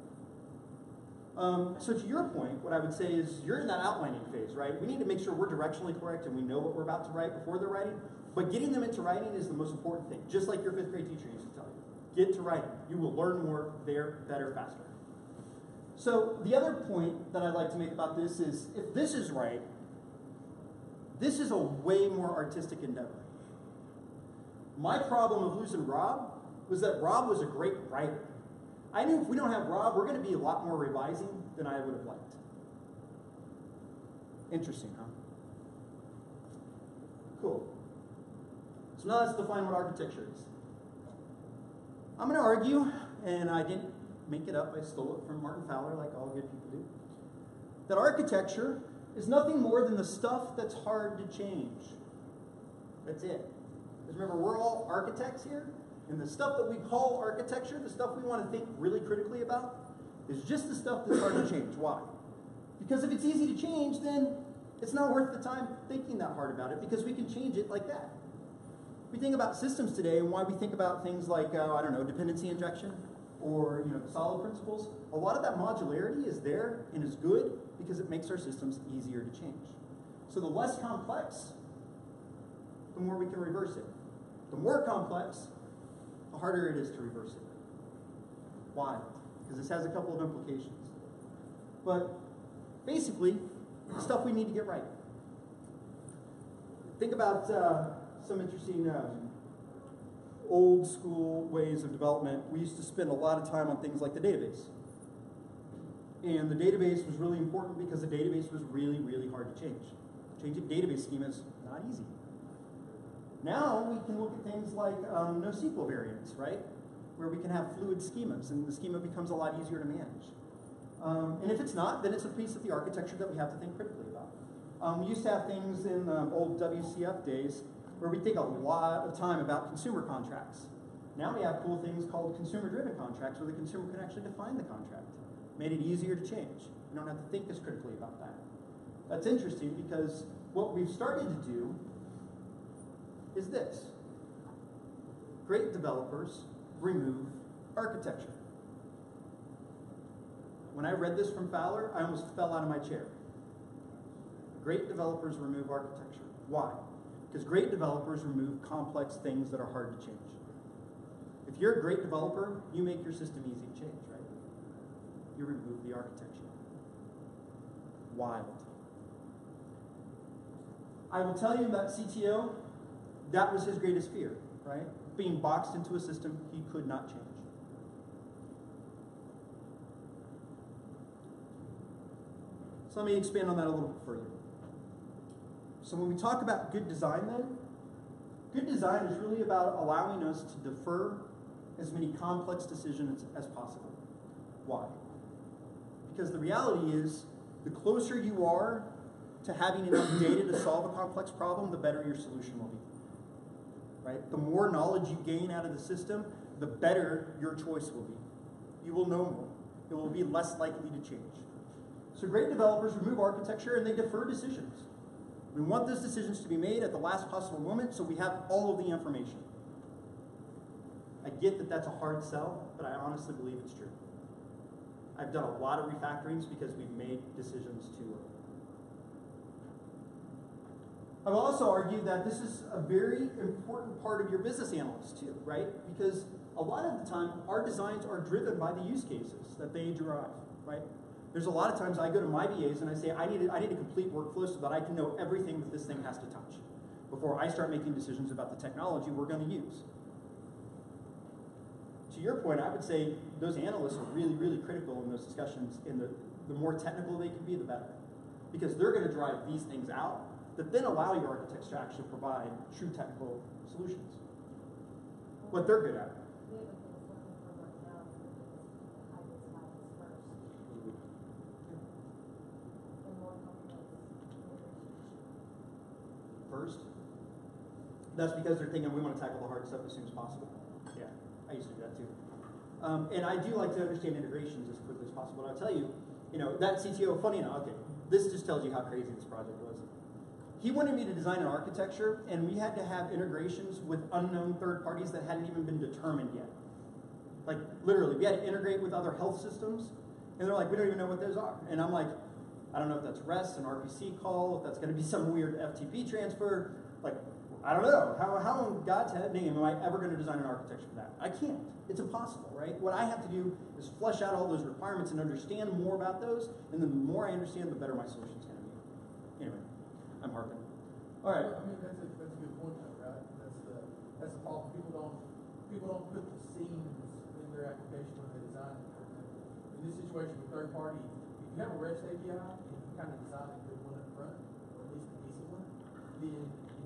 Um, so to your point, what I would say is you're in that outlining phase, right? We need to make sure we're directionally correct and we know what we're about to write before they're writing, but getting them into writing is the most important thing, just like your fifth grade teacher used to tell you. Get to writing. You will learn more there, better, faster. So the other point that I'd like to make about this is, if this is right, this is a way more artistic endeavor. My problem of losing Rob was that Rob was a great writer. I knew if we don't have Rob, we're going to be a lot more revising than I would have liked. Interesting, huh? Cool. So now let's define what architecture is. I'm going to argue, and I didn't make it up, I stole it from Martin Fowler, like all good people do, that architecture is nothing more than the stuff that's hard to change. That's it. Because remember, we're all architects here, and the stuff that we call architecture, the stuff we want to think really critically about, is just the stuff that's hard to change. Why? Because if it's easy to change, then it's not worth the time thinking that hard about it, because we can change it like that. We think about systems today and why we think about things like, uh, I don't know, dependency injection or you know, solid principles. A lot of that modularity is there and is good because it makes our systems easier to change. So the less complex, the more we can reverse it. The more complex, the harder it is to reverse it. Why? Because this has a couple of implications. But basically, the stuff we need to get right. Think about uh, some interesting um, old school ways of development. We used to spend a lot of time on things like the database. And the database was really important because the database was really, really hard to change. Changing database schema is not easy. Now we can look at things like um, NoSQL variants, right? Where we can have fluid schemas, and the schema becomes a lot easier to manage. Um, and if it's not, then it's a piece of the architecture that we have to think critically about. Um, we used to have things in um, old W C F days where we think a lot of time about consumer contracts. Now we have cool things called consumer-driven contracts where the consumer can actually define the contract. Made it easier to change. You don't have to think as critically about that. That's interesting because what we've started to do is this. Great developers remove architecture. When I read this from Fowler, I almost fell out of my chair. Great developers remove architecture. Why? Because great developers remove complex things that are hard to change. If you're a great developer, you make your system easy to change, right? You remove the architecture. Wild. I will tell you that C T O, that was his greatest fear, right? Being boxed into a system he could not change. So let me expand on that a little bit further. So when we talk about good design then, good design is really about allowing us to defer as many complex decisions as possible. Why? Because the reality is, the closer you are to having enough data to solve a complex problem, the better your solution will be. Right? The more knowledge you gain out of the system, the better your choice will be. You will know more. It will be less likely to change. So great developers remove architecture and they defer decisions. We want those decisions to be made at the last possible moment so we have all of the information. I get that that's a hard sell, but I honestly believe it's true. I've done a lot of refactorings because we've made decisions too early. I will also argue that this is a very important part of your business analyst too, right? Because a lot of the time, our designs are driven by the use cases that they derive, right? There's a lot of times I go to my B As and I say, I need, a, I need a complete workflow so that I can know everything that this thing has to touch before I start making decisions about the technology we're going to use. To your point, I would say those analysts are really, really critical in those discussions, and the, the more technical they can be, the better. Because they're going to drive these things out that then allow your architects to actually provide true technical solutions. What they're good at. We have a thing looking for right now for the hybrid styles first. The more complex integration. First, that's because they're thinking we want to tackle the hard stuff as soon as possible. Yeah, I used to do that too. Um, and I do like to understand integrations as quickly as possible. And I'll tell you, you know, that C T O, funny enough, okay, this just tells you how crazy this project was. He wanted me to design an architecture, and we had to have integrations with unknown third parties that hadn't even been determined yet. Like, literally, we had to integrate with other health systems, and they're like, we don't even know what those are. And I'm like, I don't know if that's REST, an R P C call, if that's going to be some weird F T P transfer. Like, I don't know. How, how in God's name am I ever going to design an architecture for that? I can't. It's impossible, right? What I have to do is flesh out all those requirements and understand more about those, and the more I understand, the better my solution's going to be. Anyway, I'm harping. All right. I mean, that's a, that's a good point, though, right? That's the, that's the problem. People don't, people don't put the scenes in their application when they design it. In this situation with third party, if you have a REST A P I, and you kind of design a good one up front, or at least a decent one, then and you can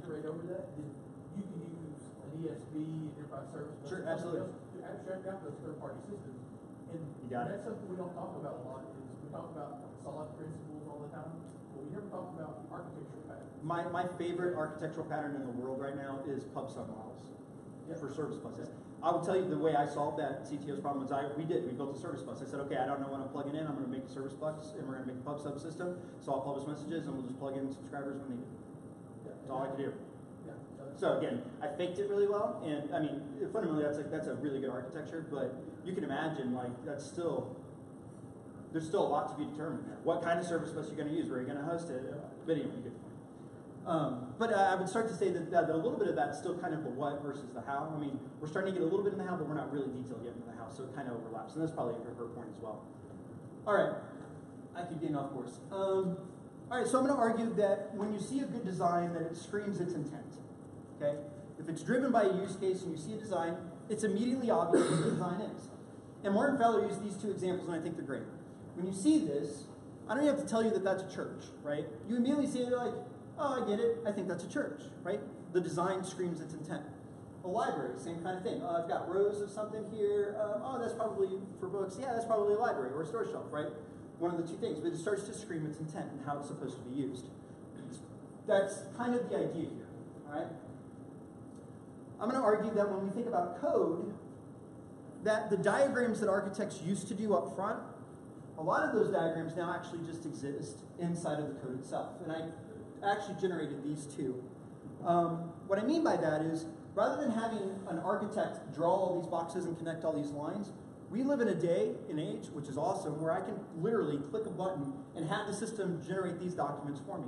separate over that, then you can use an E S B, enterprise service. bus, Sure, something absolutely. else To abstract out those third-party systems. And You got it. that's something we don't talk about a lot, is we talk about solid principles all the time, but we never talk about architectural patterns. My, my favorite architectural pattern in the world right now is pub sub models for service buses. I will tell you the way I solved that C T O's problem was I we did we built a service bus. I said, okay, I don't know when I'm plugging in. I'm going to make a service bus and we're going to make a pub sub system. So I'll publish messages and we'll just plug in subscribers when needed. That's all I could do. Yeah, so that's- So again, I faked it really well, and I mean fundamentally that's like that's a really good architecture. But you can imagine like that's still there's still a lot to be determined there. What kind of service bus you're going to use? Where you're going to host it? Video, you get the point. Um, but uh, I would start to say that, that a little bit of that's still kind of the what versus the how. I mean, we're starting to get a little bit in the how, but we're not really detailed yet in the how, so it kind of overlaps. And that's probably her, her point as well. All right, I keep getting off course. Um, all right, so I'm going to argue that when you see a good design, that it screams its intent. Okay, if it's driven by a use case and you see a design, it's immediately obvious what the design is. And Martin Fowler used these two examples, and I think they're great. When you see this, I don't even have to tell you that that's a church, right? You immediately see it like, oh, I get it. I think that's a church, right? The design screams its intent. A library, same kind of thing. Uh, I've got rows of something here. Um, oh, that's probably for books. Yeah, that's probably a library or a storage shelf, right? One of the two things. But it starts to scream its intent and how it's supposed to be used. That's kind of the idea here, all right? I'm going to argue that when we think about code, that the diagrams that architects used to do up front, a lot of those diagrams now actually just exist inside of the code itself. And I actually generated these two. Um, what I mean by that is, rather than having an architect draw all these boxes and connect all these lines, we live in a day and age, which is awesome, where I can literally click a button and have the system generate these documents for me.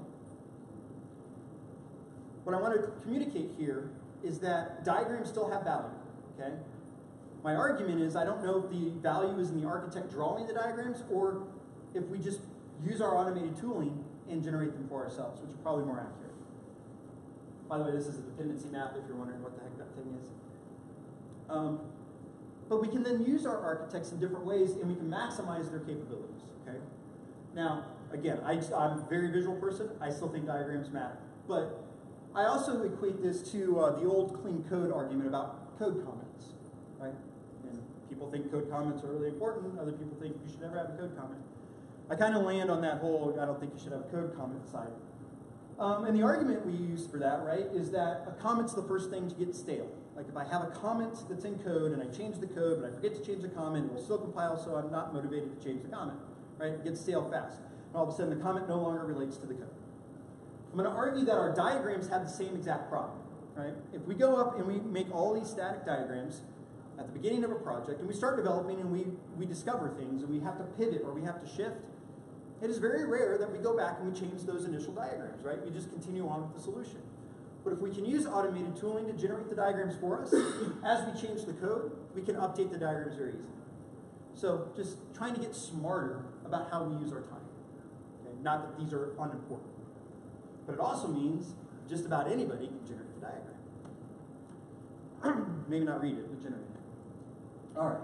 What I want to communicate here is that diagrams still have value, okay? My argument is I don't know if the value is in the architect drawing the diagrams or if we just use our automated tooling and generate them for ourselves, which is probably more accurate. By the way, this is a dependency map if you're wondering what the heck that thing is. Um, but we can then use our architects in different ways and we can maximize their capabilities, okay? Now, again, I, I'm a very visual person. I still think diagrams matter. But I also equate this to uh, the old clean code argument about code comments, right? And people think code comments are really important. Other people think you should never have a code comment. I kind of land on that whole, I don't think you should have a code comment side. Um, and the argument we use for that, right, is that a comment's the first thing to get stale. Like if I have a comment that's in code and I change the code, but I forget to change the comment, it will still compile, so I'm not motivated to change the comment, right? It gets stale fast. And all of a sudden the comment no longer relates to the code. I'm going to argue that our diagrams have the same exact problem, right? If we go up and we make all these static diagrams at the beginning of a project and we start developing and we, we discover things and we have to pivot or we have to shift, it is very rare that we go back and we change those initial diagrams, right? We just continue on with the solution. But if we can use automated tooling to generate the diagrams for us, as we change the code, we can update the diagrams very easily. So just trying to get smarter about how we use our time. Okay? Not that these are unimportant. But it also means just about anybody can generate the diagram. Maybe not read it, but generate it. All right.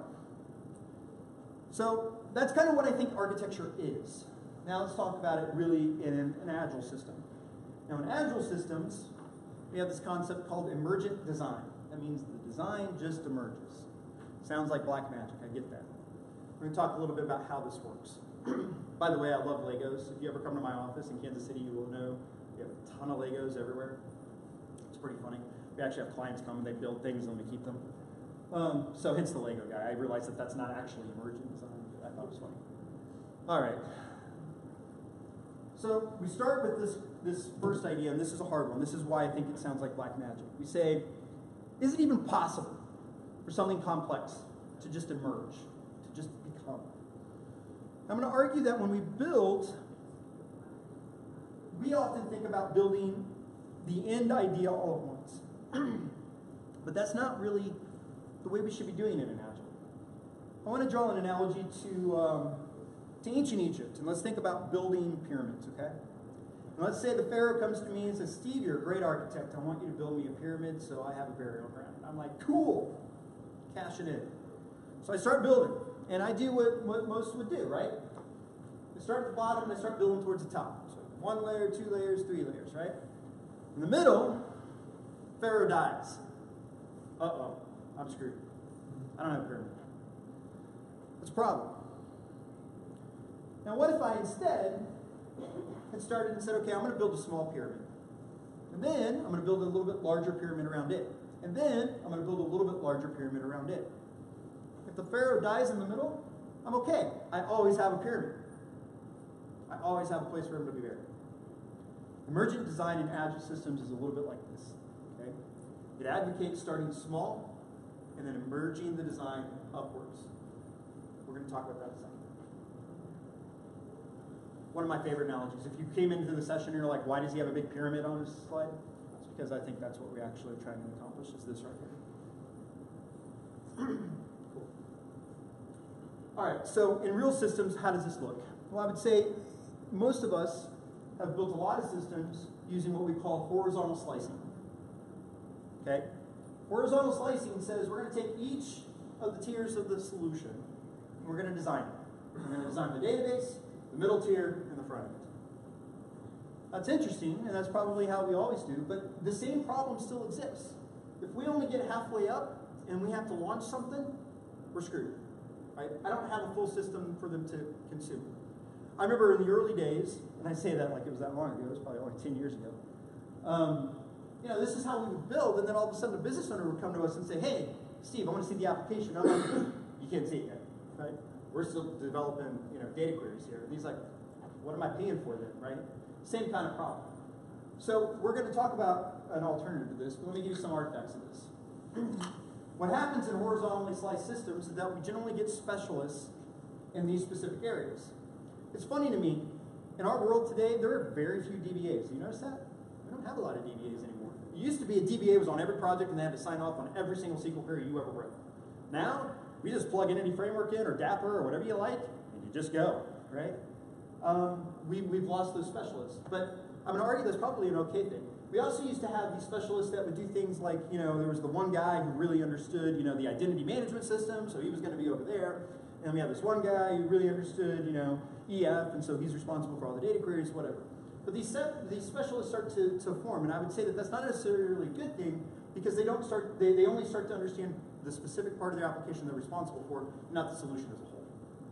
So that's kind of what I think architecture is. Now let's talk about it really in an, an agile system. Now in agile systems, we have this concept called emergent design. That means the design just emerges. Sounds like black magic, I get that. We're going to talk a little bit about how this works. By the way, I love Legos. If you ever come to my office in Kansas City, you will know we have a ton of Legos everywhere. It's pretty funny. We actually have clients come and they build things and we keep them. Um, so hence the Lego guy. I realize that that's not actually emergent design, but I thought it was funny. All right. So we start with this, this first idea, and this is a hard one. This is why I think it sounds like black magic. We say, is it even possible for something complex to just emerge, to just become? I'm going to argue that when we build, we often think about building the end idea all at once. But that's not really the way we should be doing it in Agile. I want to draw an analogy to, um, to ancient Egypt, and let's think about building pyramids, okay? And let's say the Pharaoh comes to me and says, Steve, you're a great architect. I want you to build me a pyramid so I have a burial ground. I'm like, cool, cash it in. So I start building, and I do what, what most would do, right? I start at the bottom and I start building towards the top. So one layer, two layers, three layers, right? In the middle, Pharaoh dies. Uh-oh, I'm screwed. I don't have a pyramid. That's a problem. Now what if I instead had started and said, okay, I'm going to build a small pyramid. And then I'm going to build a little bit larger pyramid around it. And then I'm going to build a little bit larger pyramid around it. If the pharaoh dies in the middle, I'm okay. I always have a pyramid. I always have a place for him to be buried. Emergent design in Agile systems is a little bit like this. Okay? It advocates starting small and then emerging the design upwards. We're going to talk about that in a second. One of my favorite analogies. If you came into the session and you're like, why does he have a big pyramid on his slide? It's because I think that's what we actually are trying to accomplish, is this right here. Cool. All right, so in real systems, how does this look? Well, I would say most of us have built a lot of systems using what we call horizontal slicing. Okay? Horizontal slicing says we're going to take each of the tiers of the solution and we're going to design it. We're going to design the database, the middle tier, and the front end. That's interesting, and that's probably how we always do, but the same problem still exists. If we only get halfway up and we have to launch something, we're screwed. Right? I don't have a full system for them to consume. I remember in the early days, and I say that like it was that long ago, it was probably only ten years ago, um, you know, this is how we would build, and then all of a sudden a business owner would come to us and say, hey, Steve, I want to see the application. I'm like, you can't see it yet, right? We're still developing, you know, data queries here. And he's like, what am I paying for then, right? Same kind of problem. So we're going to talk about an alternative to this, but let me give you some artifacts of this. What happens in horizontally sliced systems is that we generally get specialists in these specific areas. It's funny to me, in our world today, there are very few D B As. You notice that? We don't have a lot of D B As anymore. It used to be a D B A was on every project and they had to sign off on every single S Q L query you ever wrote. Now, we just plug in any framework in or Dapper or whatever you like, and you just go, right? Um, we, we've lost those specialists. But I'm going to argue that's probably an okay thing. We also used to have these specialists that would do things like, you know, there was the one guy who really understood, you know, the identity management system, so he was going to be over there. And we have this one guy who really understood, you know, E F, and so he's responsible for all the data queries, whatever. But these, set, these specialists start to, to form, and I would say that that's not necessarily a good thing because they don't start, they, they only start to understand the specific part of their application they're responsible for, not the solution as a whole.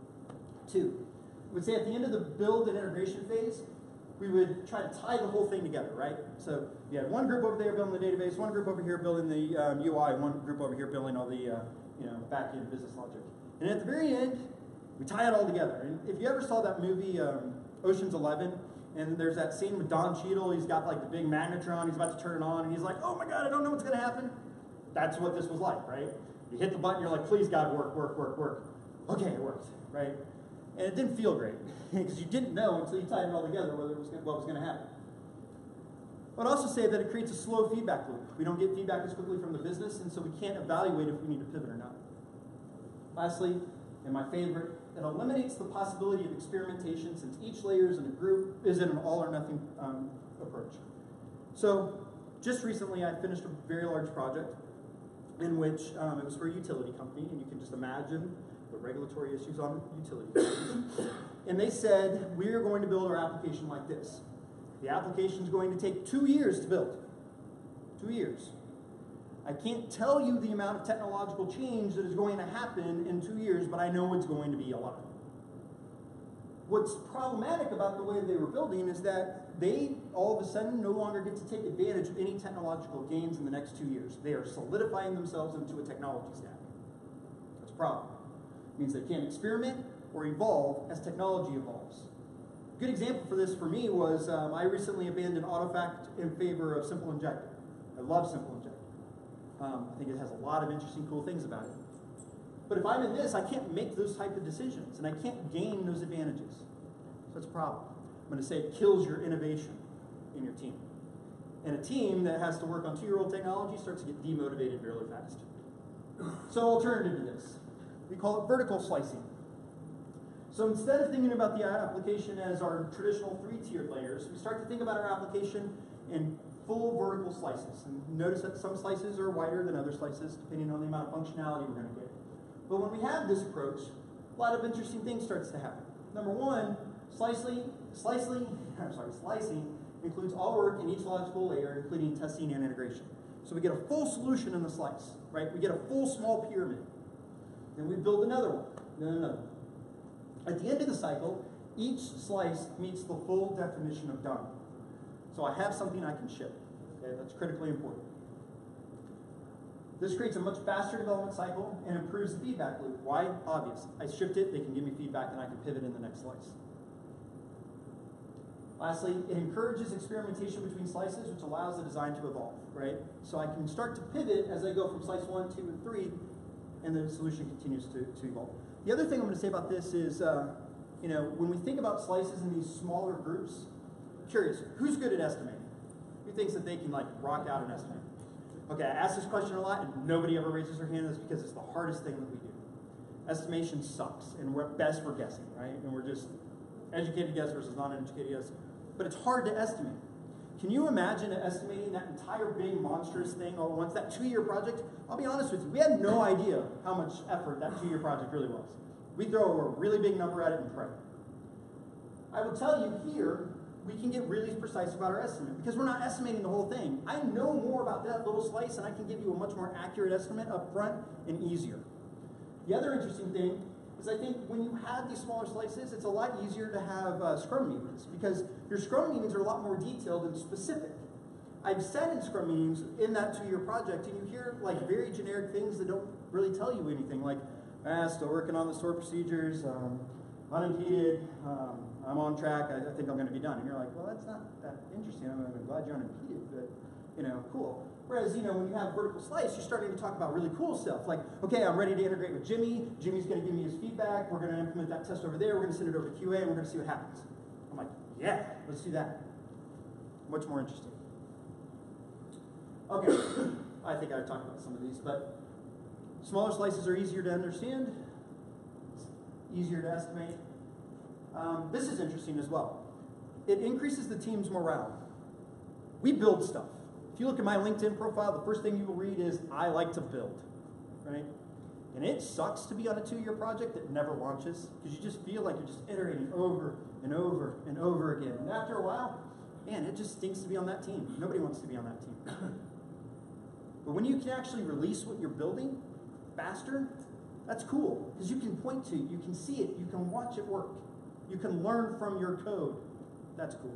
Two, I would say at the end of the build and integration phase, we would try to tie the whole thing together, right? So you had one group over there building the database, one group over here building the um, U I, one group over here building all the uh, you know, back-end business logic. And at the very end, we tie it all together. And if you ever saw that movie, um, Ocean's Eleven, and there's that scene with Don Cheadle, he's got like the big magnetron, he's about to turn it on, and he's like, oh my God, I don't know what's gonna happen. That's what this was like, right? You hit the button, you're like, please God, work, work, work, work. Okay, it worked, right? And it didn't feel great, because you didn't know until you tied it all together whether it was gonna, what was gonna happen. I would also say that it creates a slow feedback loop. We don't get feedback as quickly from the business, and so we can't evaluate if we need to pivot or not. Lastly, and my favorite, it eliminates the possibility of experimentation since each layer is in a group, is in an all or nothing um, approach. So just recently I finished a very large project in which um, it was for a utility company, and you can just imagine the regulatory issues on utility companies. And they said, we are going to build our application like this. The application is going to take two years to build. Two years. I can't tell you the amount of technological change that is going to happen in two years, but I know it's going to be a lot. What's problematic about the way they were building is that they, all of a sudden, no longer get to take advantage of any technological gains in the next two years. They are solidifying themselves into a technology stack. That's a problem. It means they can't experiment or evolve as technology evolves. A good example for this for me was um, I recently abandoned AutoFact in favor of Simple Injector. I love Simple Injector. Um, I think it has a lot of interesting, cool things about it. But if I'm in this, I can't make those type of decisions, and I can't gain those advantages. So that's a problem. I'm going to say it kills your innovation in your team. And a team that has to work on two-year-old technology starts to get demotivated really fast. So alternative to this, we call it vertical slicing. So instead of thinking about the application as our traditional three-tiered layers, we start to think about our application in full vertical slices. And notice that some slices are wider than other slices, depending on the amount of functionality we're going to get. But when we have this approach, a lot of interesting things starts to happen. Number one, slicing, slicing, I'm sorry, slicing includes all work in each logical layer, including testing and integration. So we get a full solution in the slice, right? We get a full small pyramid. Then we build another one, then another one. At the end of the cycle, each slice meets the full definition of done. So I have something I can ship. Okay, that's critically important. This creates a much faster development cycle and improves the feedback loop. Why? Obvious. I shipped it, they can give me feedback, and I can pivot in the next slice. Lastly, it encourages experimentation between slices, which allows the design to evolve, right? So I can start to pivot as I go from slice one, two, and three, and the solution continues to, to evolve. The other thing I'm going to say about this is, uh, you know, when we think about slices in these smaller groups, curious, who's good at estimating? Who thinks that they can, like, rock out an estimate? Okay, I ask this question a lot, and nobody ever raises their hand. That's because it's the hardest thing that we do. Estimation sucks, and we're at best we're guessing, right? And we're just educated guess versus non-educated guess. But it's hard to estimate. Can you imagine estimating that entire big monstrous thing all at once, that two-year project? I'll be honest with you, we had no idea how much effort that two-year project really was. We throw a really big number at it and pray. I will tell you here, we can get really precise about our estimate because we're not estimating the whole thing. I know more about that little slice, and I can give you a much more accurate estimate up front and easier. The other interesting thing is I think when you have these smaller slices, it's a lot easier to have uh, Scrum meetings because your Scrum meetings are a lot more detailed and specific. I've sat in Scrum meetings in that two-year project, and you hear like very generic things that don't really tell you anything, like, ah, still working on the store procedures, um, unimpeded, um, I'm on track, I, I think I'm going to be done. And you're like, well, that's not that interesting. I'm, I'm glad you're unimpeded, but, you know, cool. Whereas, you know, when you have vertical slice, you're starting to talk about really cool stuff. Like, okay, I'm ready to integrate with Jimmy. Jimmy's going to give me his feedback. We're going to implement that test over there. We're going to send it over to Q A, and we're going to see what happens. I'm like, yeah, let's do that. Much more interesting. Okay, I think I've talked about some of these, but smaller slices are easier to understand, easier to estimate. Um, this is interesting as well. It increases the team's morale. We build stuff. If you look at my LinkedIn profile, the first thing you will read is, I like to build, right? And it sucks to be on a two-year project that never launches because you just feel like you're just iterating over and over and over again. And after a while, man, it just stinks to be on that team. Nobody wants to be on that team. But when you can actually release what you're building faster, that's cool because you can point to it, you can see it, you can watch it work. You can learn from your code. That's cool.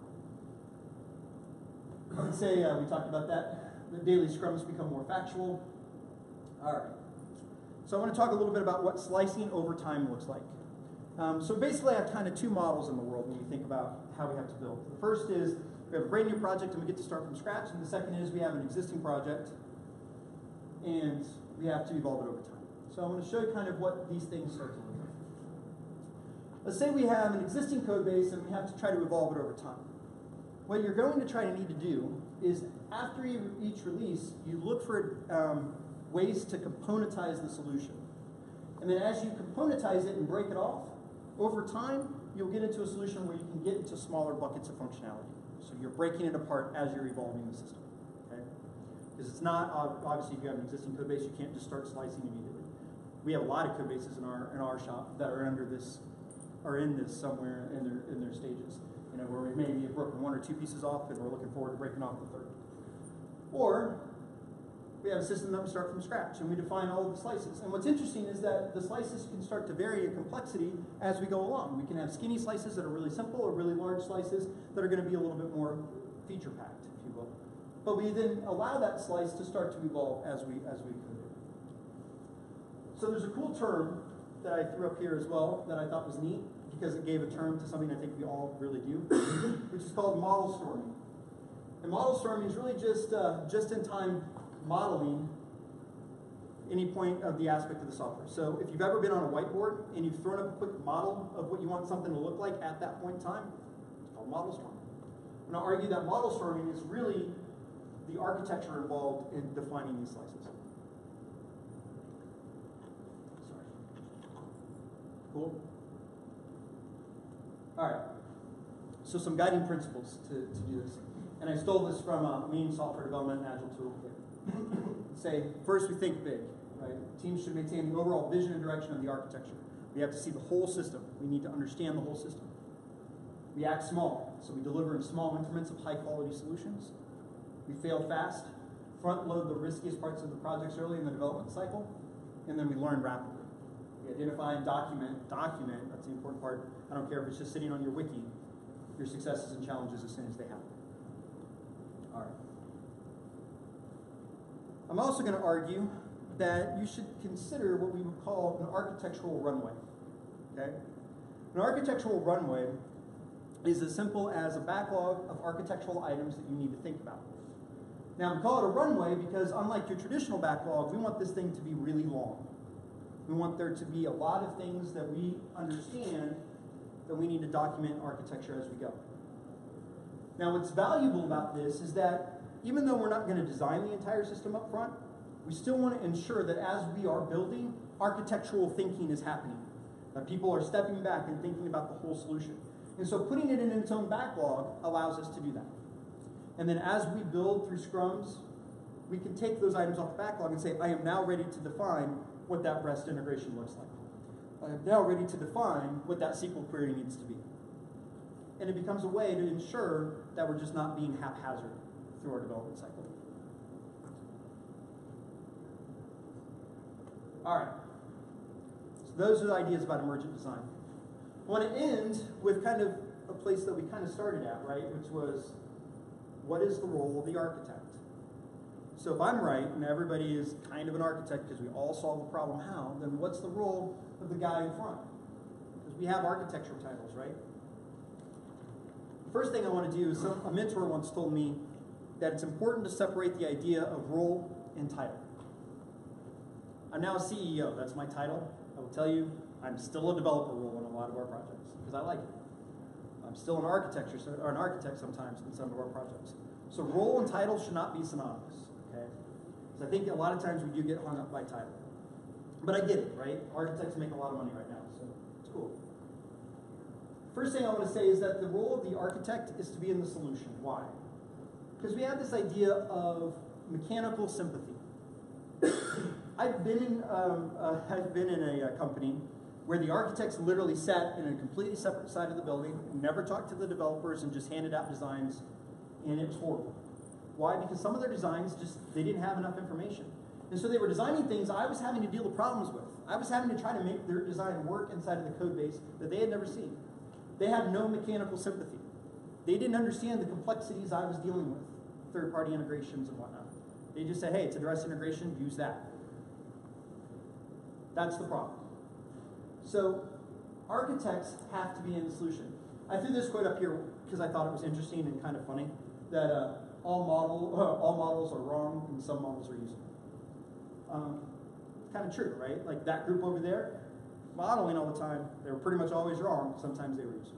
I would say uh, we talked about that. The daily scrums become more factual. All right. So I want to talk a little bit about what slicing over time looks like. Um, so basically, I have kind of two models in the world when we think about how we have to build. The first is we have a brand new project and we get to start from scratch. And the second is we have an existing project and we have to evolve it over time. So I'm going to show you kind of what these things start to look like. Let's say we have an existing code base and we have to try to evolve it over time. What you're going to try to need to do is after each release, you look for um, ways to componentize the solution. And then as you componentize it and break it off, over time, you'll get into a solution where you can get into smaller buckets of functionality. So you're breaking it apart as you're evolving the system. Okay? Because it's not, obviously, if you have an existing code base, you can't just start slicing immediately. We have a lot of code bases in our in our shop that are under this, are in this somewhere in their in their stages. You know, where we maybe have broken one or two pieces off, and we're looking forward to breaking off the third. Or we have a system that we start from scratch, and we define all of the slices. And what's interesting is that the slices can start to vary in complexity as we go along. We can have skinny slices that are really simple, or really large slices that are going to be a little bit more feature-packed, if you will. But we then allow that slice to start to evolve as we as we code it. So there's a cool term that I threw up here as well that I thought was neat, because it gave a term to something I think we all really do, which is called model storming. And model storming is really just uh, just-in-time modeling any point of the aspect of the software. So if you've ever been on a whiteboard and you've thrown up a quick model of what you want something to look like at that point in time, it's called model storming. I'm going to argue that model storming is really the architecture involved in defining these slices. Sorry. Cool? All right, so some guiding principles to, to do this. And I stole this from a Lean Software Development and Agile Toolkit. Say, first we think big, right? Teams should maintain the overall vision and direction of the architecture. We have to see the whole system. We need to understand the whole system. We act small, so we deliver in small increments of high quality solutions. We fail fast. front load the riskiest parts of the projects early in the development cycle, and then we learn rapidly. We identify and document, document, that's the important part. I don't care if it's just sitting on your wiki, your successes and challenges as soon as they happen. All right. I'm also going to argue that you should consider what we would call an architectural runway. Okay? An architectural runway is as simple as a backlog of architectural items that you need to think about. Now, we call it a runway because unlike your traditional backlog, we want this thing to be really long. We want there to be a lot of things that we understand that we need to document in architecture as we go. Now, what's valuable about this is that even though we're not going to design the entire system up front, we still want to ensure that as we are building, architectural thinking is happening. That people are stepping back and thinking about the whole solution. And so putting it in its own backlog allows us to do that. And then as we build through scrums, we can take those items off the backlog and say, I am now ready to define what that REST integration looks like. I am now ready to define what that S Q L query needs to be. And it becomes a way to ensure that we're just not being haphazard through our development cycle. All right. So those are the ideas about emergent design. I want to end with kind of a place that we kind of started at, right? Which was, what is the role of the architect? So if I'm right, and everybody is kind of an architect because we all solve the problem how, then what's the role of the guy in front? Because we have architecture titles, right? The first thing I want to do is, some, a mentor once told me that it's important to separate the idea of role and title. I'm now a C E O, that's my title. I will tell you, I'm still a developer role in a lot of our projects, because I like it. I'm still an architecture, or an architect sometimes in some of our projects. So role and title should not be synonymous, okay? Because I think a lot of times we do get hung up by title. But I get it, right? Architects make a lot of money right now, so it's cool. First thing I want to say is that the role of the architect is to be in the solution. Why? Because we have this idea of mechanical sympathy. I've been in um, uh, I've been in a, a company where the architects literally sat in a completely separate side of the building, never talked to the developers, and just handed out designs, and it was horrible. Why? Because some of their designs just, they didn't have enough information. And so they were designing things I was having to deal with problems with. I was having to try to make their design work inside of the code base that they had never seen. They had no mechanical sympathy. They didn't understand the complexities I was dealing with, third-party integrations and whatnot. They just said, hey, it's a dress integration, use that. That's the problem. So architects have to be in the solution. I threw this quote up here because I thought it was interesting and kind of funny, that uh, all, model, uh, all models are wrong and some models are useful. Um, it's kind of true, right? Like that group over there, modeling all the time, they were pretty much always wrong. Sometimes they were useful.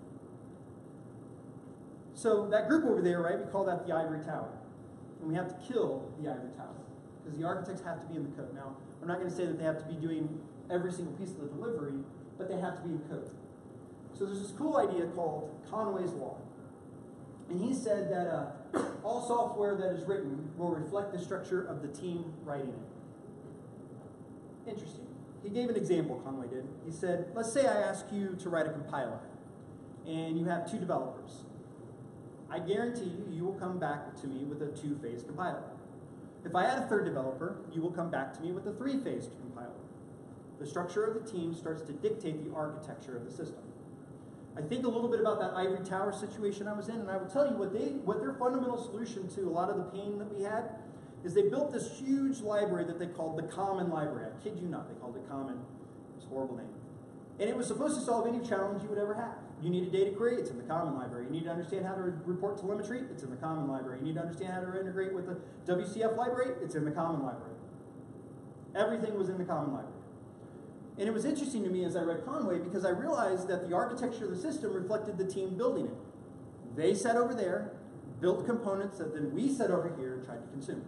So that group over there, right, we call that the ivory tower. And we have to kill the ivory tower because the architects have to be in the code. Now, I'm not going to say that they have to be doing every single piece of the delivery, but they have to be in code. So there's this cool idea called Conway's Law. And he said that uh, all software that is written will reflect the structure of the team writing it. Interesting. He gave an example, Conway did. He said, let's say I ask you to write a compiler, and you have two developers. I guarantee you, you will come back to me with a two-phase compiler. If I add a third developer, you will come back to me with a three-phased compiler. The structure of the team starts to dictate the architecture of the system. I think a little bit about that ivory tower situation I was in, and I will tell you what they, what their fundamental solution to a lot of the pain that we had is they built this huge library that they called the Common Library. I kid you not, they called it Common. It was a horrible name. And it was supposed to solve any challenge you would ever have. You need a data query, it's in the Common Library. You need to understand how to report telemetry, it's in the Common Library. You need to understand how to integrate with the W C F library, it's in the Common Library. Everything was in the Common Library. And it was interesting to me as I read Conway because I realized that the architecture of the system reflected the team building it. They sat over there, built components that then we sat over here and tried to consume.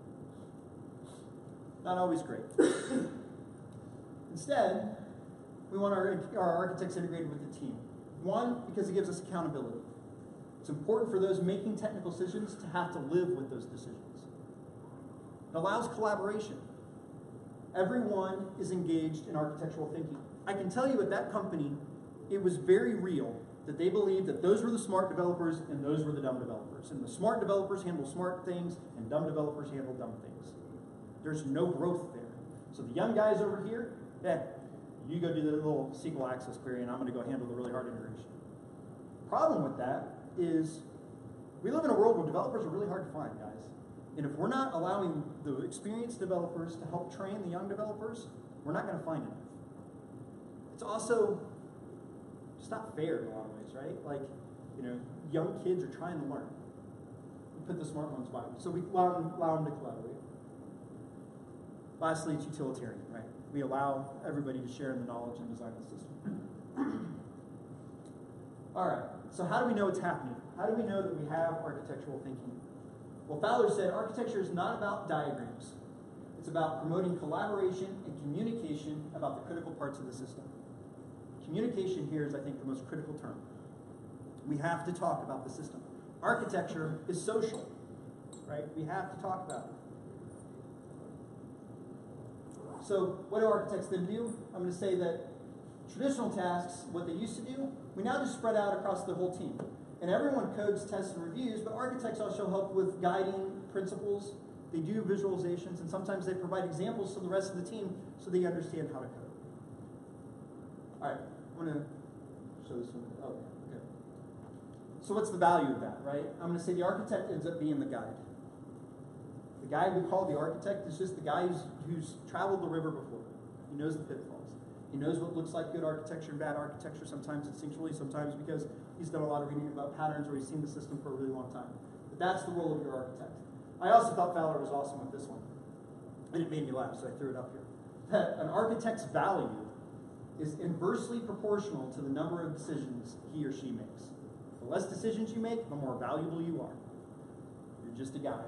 Not always great. Instead, we want our, our architects integrated with the team. One, because it gives us accountability. It's important for those making technical decisions to have to live with those decisions. It allows collaboration. Everyone is engaged in architectural thinking. I can tell you at that company, it was very real that they believed that those were the smart developers and those were the dumb developers. And the smart developers handle smart things and dumb developers handle dumb things. There's no growth there. So the young guys over here, yeah, you go do the little S Q L access query and I'm going to go handle the really hard integration. Problem with that is we live in a world where developers are really hard to find, guys. And if we're not allowing the experienced developers to help train the young developers, we're not going to find enough. It's also just not fair in a lot of ways, right? Like, you know, young kids are trying to learn. We put the smart ones by them. So we allow them, allow them to collaborate. Lastly, it's utilitarian, right? We allow everybody to share in the knowledge and design the system. All right, so how do we know it's happening? How do we know that we have architectural thinking? Well, Fowler said architecture is not about diagrams. It's about promoting collaboration and communication about the critical parts of the system. Communication here is, I think, the most critical term. We have to talk about the system. Architecture is social, right? We have to talk about it. So what do architects then do? I'm going to say that traditional tasks, what they used to do, we now just spread out across the whole team. And everyone codes, tests, and reviews, but architects also help with guiding principles. They do visualizations, and sometimes they provide examples to the rest of the team so they understand how to code. All right, I'm going to show this one. Oh, okay. So what's the value of that, right? I'm going to say the architect ends up being the guide. The guy we call the architect is just the guy who's, who's traveled the river before. He knows the pitfalls. He knows what looks like good architecture and bad architecture, sometimes instinctually, sometimes because he's done a lot of reading about patterns or he's seen the system for a really long time. But that's the role of your architect. I also thought Fowler was awesome with this one. And it made me laugh, so I threw it up here. That an architect's value is inversely proportional to the number of decisions he or she makes. The less decisions you make, the more valuable you are. You're just a guide.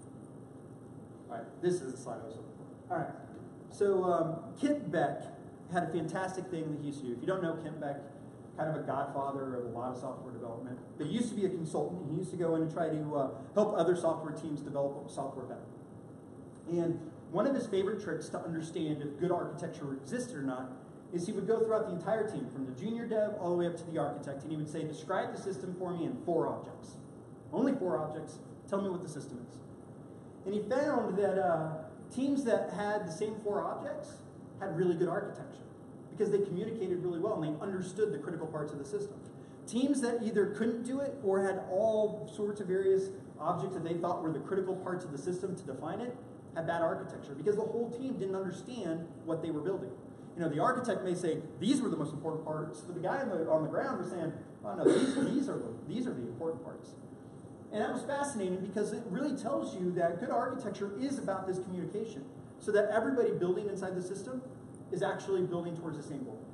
All right, this is the slide I was looking for. All right, so um, Kent Beck had a fantastic thing that he used to do. If you don't know Kent Beck, kind of a godfather of a lot of software development, but he used to be a consultant, and he used to go in and try to uh, help other software teams develop software better. And one of his favorite tricks to understand if good architecture existed or not is he would go throughout the entire team, from the junior dev all the way up to the architect, and he would say, describe the system for me in four objects. Only four objects. Tell me what the system is. And he found that uh, teams that had the same four objects had really good architecture because they communicated really well and they understood the critical parts of the system. Teams that either couldn't do it or had all sorts of various objects that they thought were the critical parts of the system to define it had bad architecture because the whole team didn't understand what they were building. You know, the architect may say, these were the most important parts, but the guy on the, on the ground was saying, oh no, these, these, are the, these are the important parts. And that was fascinating because it really tells you that good architecture is about this communication so that everybody building inside the system is actually building towards the same goal.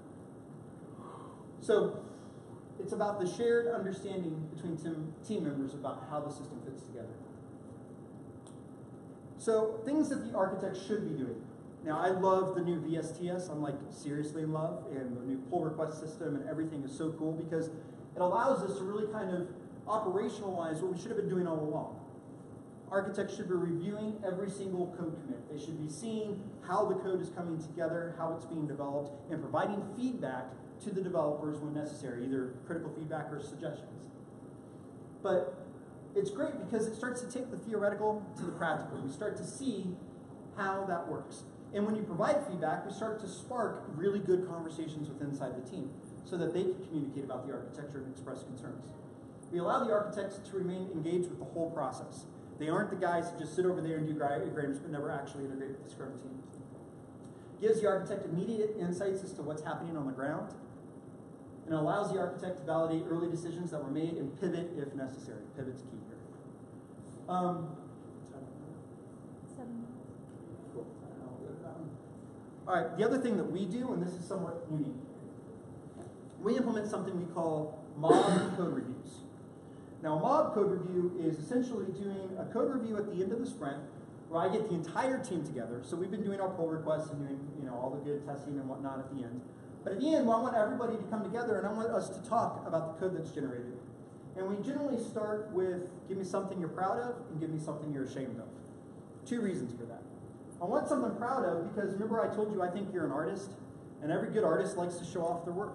So it's about the shared understanding between team, team members about how the system fits together. So things that the architect should be doing. Now, I love the new V S T S. I'm like seriously in love, and the new pull request system and everything is so cool because it allows us to really kind of operationalize what we should have been doing all along. Architects should be reviewing every single code commit. They should be seeing how the code is coming together, how it's being developed, and providing feedback to the developers when necessary, either critical feedback or suggestions. But it's great because it starts to take the theoretical to the practical. We start to see how that works. And when you provide feedback, we start to spark really good conversations with inside the team so that they can communicate about the architecture and express concerns. We allow the architects to remain engaged with the whole process. They aren't the guys who just sit over there and do diagrams but never actually integrate with the Scrum team. Gives the architect immediate insights as to what's happening on the ground, and allows the architect to validate early decisions that were made and pivot if necessary. Pivot's key here. Um, Seven. cool. All right, the other thing that we do, and this is somewhat unique, we implement something we call mob code reviews. Now, a mob code review is essentially doing a code review at the end of the sprint where I get the entire team together. So we've been doing our pull requests and doing, you know, all the good testing and whatnot at the end. But at the end, well, I want everybody to come together and I want us to talk about the code that's generated. And we generally start with, give me something you're proud of and give me something you're ashamed of. Two reasons for that. I want something proud of because remember I told you I think you're an artist, and every good artist likes to show off their work.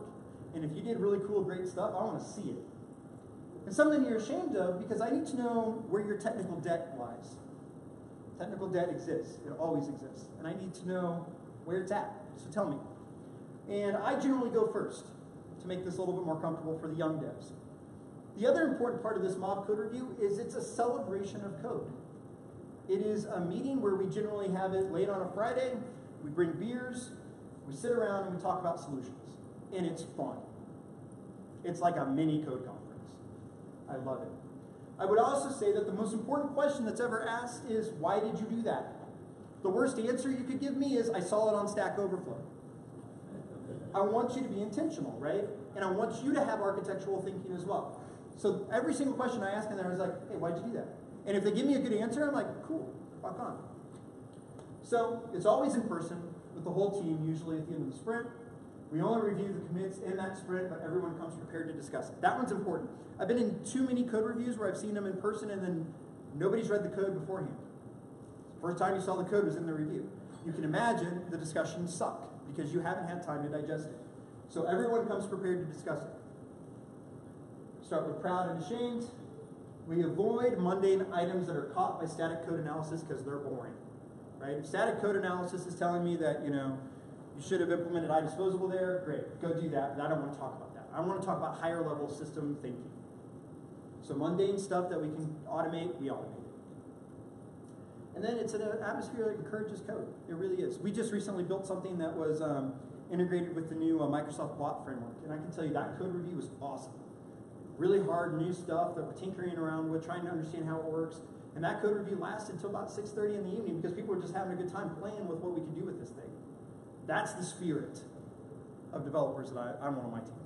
And if you did really cool, great stuff, I want to see it. And something you're ashamed of because I need to know where your technical debt lies. Technical debt exists. It always exists. And I need to know where it's at. So tell me. And I generally go first to make this a little bit more comfortable for the young devs. The other important part of this mob code review is it's a celebration of code. It is a meeting where we generally have it late on a Friday. We bring beers. We sit around and we talk about solutions. And it's fun. It's like a mini code conference. I love it. I would also say that the most important question that's ever asked is, why did you do that? The worst answer you could give me is, I saw it on Stack Overflow. I want you to be intentional, right? And I want you to have architectural thinking as well. So every single question I ask in there is like, hey, why'd you do that? And if they give me a good answer, I'm like, cool, rock on. So it's always in person with the whole team, usually at the end of the sprint. We only review the commits in that sprint, but everyone comes prepared to discuss it. That one's important. I've been in too many code reviews where I've seen them in person and then nobody's read the code beforehand. First time you saw the code was in the review. You can imagine the discussions suck because you haven't had time to digest it. So everyone comes prepared to discuss it. Start with proud and ashamed. We avoid mundane items that are caught by static code analysis because they're boring. Right? If static code analysis is telling me that, you know, you should have implemented iDisposable there, great, go do that, but I don't want to talk about that. I want to talk about higher level system thinking. So mundane stuff that we can automate, we automate it. And then it's an atmosphere that encourages code. It really is. We just recently built something that was um, integrated with the new uh, Microsoft Bot framework, and I can tell you that code review was awesome. Really hard new stuff that we're tinkering around with, trying to understand how it works. And that code review lasted until about six thirty in the evening because people were just having a good time playing with what we could do with this thing. That's the spirit of developers that I, I want on my team.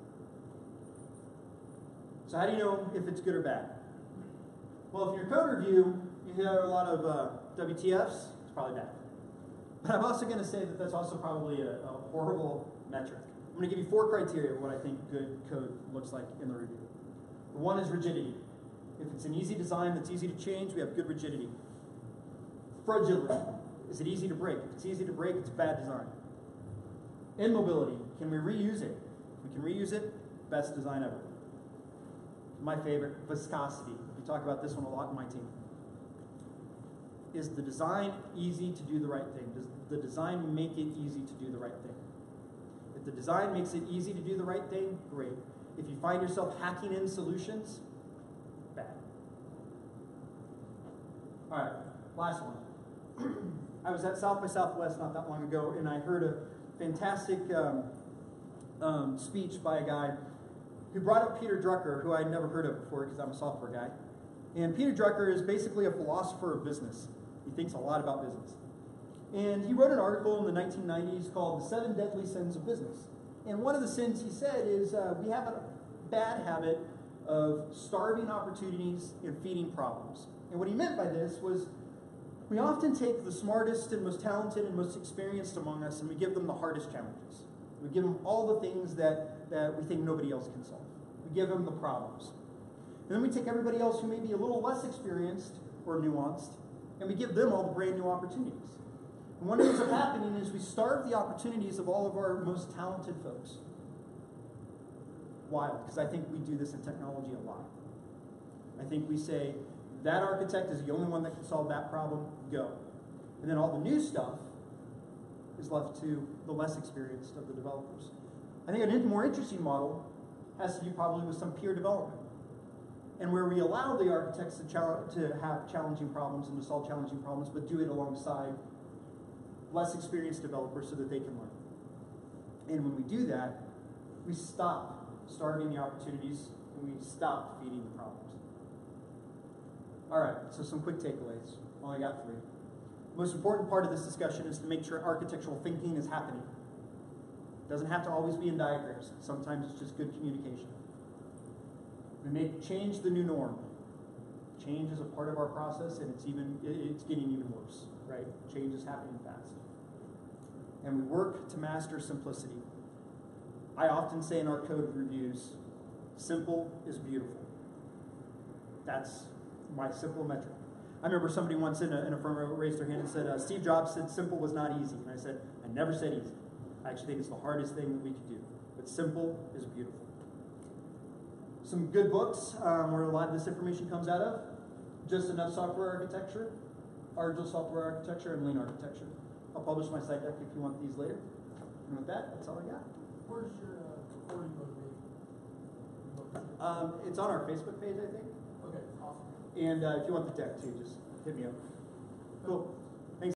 So how do you know if it's good or bad? Well, if in your code review you hear a lot of uh, W T Fs, it's probably bad. But I'm also going to say that that's also probably a, a horrible metric. I'm going to give you four criteria of what I think good code looks like in the review. One is rigidity. If it's an easy design that's easy to change, we have good rigidity. Fragility. Is it easy to break? If it's easy to break, it's bad design. Immobility. Can we reuse it? If we can reuse it, best design ever. My favorite, viscosity. We talk about this one a lot in my team. Is the design easy to do the right thing? Does the design make it easy to do the right thing? If the design makes it easy to do the right thing, great. If you find yourself hacking in solutions, bad. All right, last one. I was at South by Southwest not that long ago, and I heard a fantastic um, um, speech by a guy who brought up Peter Drucker, who I'd never heard of before because I'm a software guy. And Peter Drucker is basically a philosopher of business. He thinks a lot about business. And he wrote an article in the nineteen nineties called The Seven Deadly Sins of Business. And one of the sins he said is uh, we have a bad habit of starving opportunities and feeding problems. And what he meant by this was we often take the smartest and most talented and most experienced among us and we give them the hardest challenges. We give them all the things that, that we think nobody else can solve. We give them the problems. And then we take everybody else who may be a little less experienced or nuanced and we give them all the brand new opportunities. And what ends up happening is we starve the opportunities of all of our most talented folks. Wild, because I think we do this in technology a lot. I think we say, that architect is the only one that can solve that problem, go. And then all the new stuff is left to the less experienced of the developers. I think a more interesting model has to do probably with some peer development. And where we allow the architects to, to have challenging problems and to solve challenging problems, but do it alongside less experienced developers so that they can learn. And when we do that, we stop starving the opportunities and we stop feeding the problems. All right, so some quick takeaways. Only got three. The most important part of this discussion is to make sure architectural thinking is happening. It doesn't have to always be in diagrams. Sometimes it's just good communication. We make change the new norm. Change is a part of our process, and it's even it's getting even worse, right? Change is happening fast. And we work to master simplicity. I often say in our code reviews, simple is beautiful. That's my simple metric. I remember somebody once in a, in a firm raised their hand and said, uh, Steve Jobs said simple was not easy. And I said, I never said easy. I actually think it's the hardest thing that we could do. but simple is beautiful. Some good books um, where a lot of this information comes out of. Just Enough Software Architecture, Agile Software Architecture, and Lean Architecture. I'll publish my site deck if you want these later. And with that, that's all I got. Where's your, uh, recording motivated? Um, it's on our Facebook page, I think. Okay, awesome. And uh, if you want the deck too, just hit me up. Cool.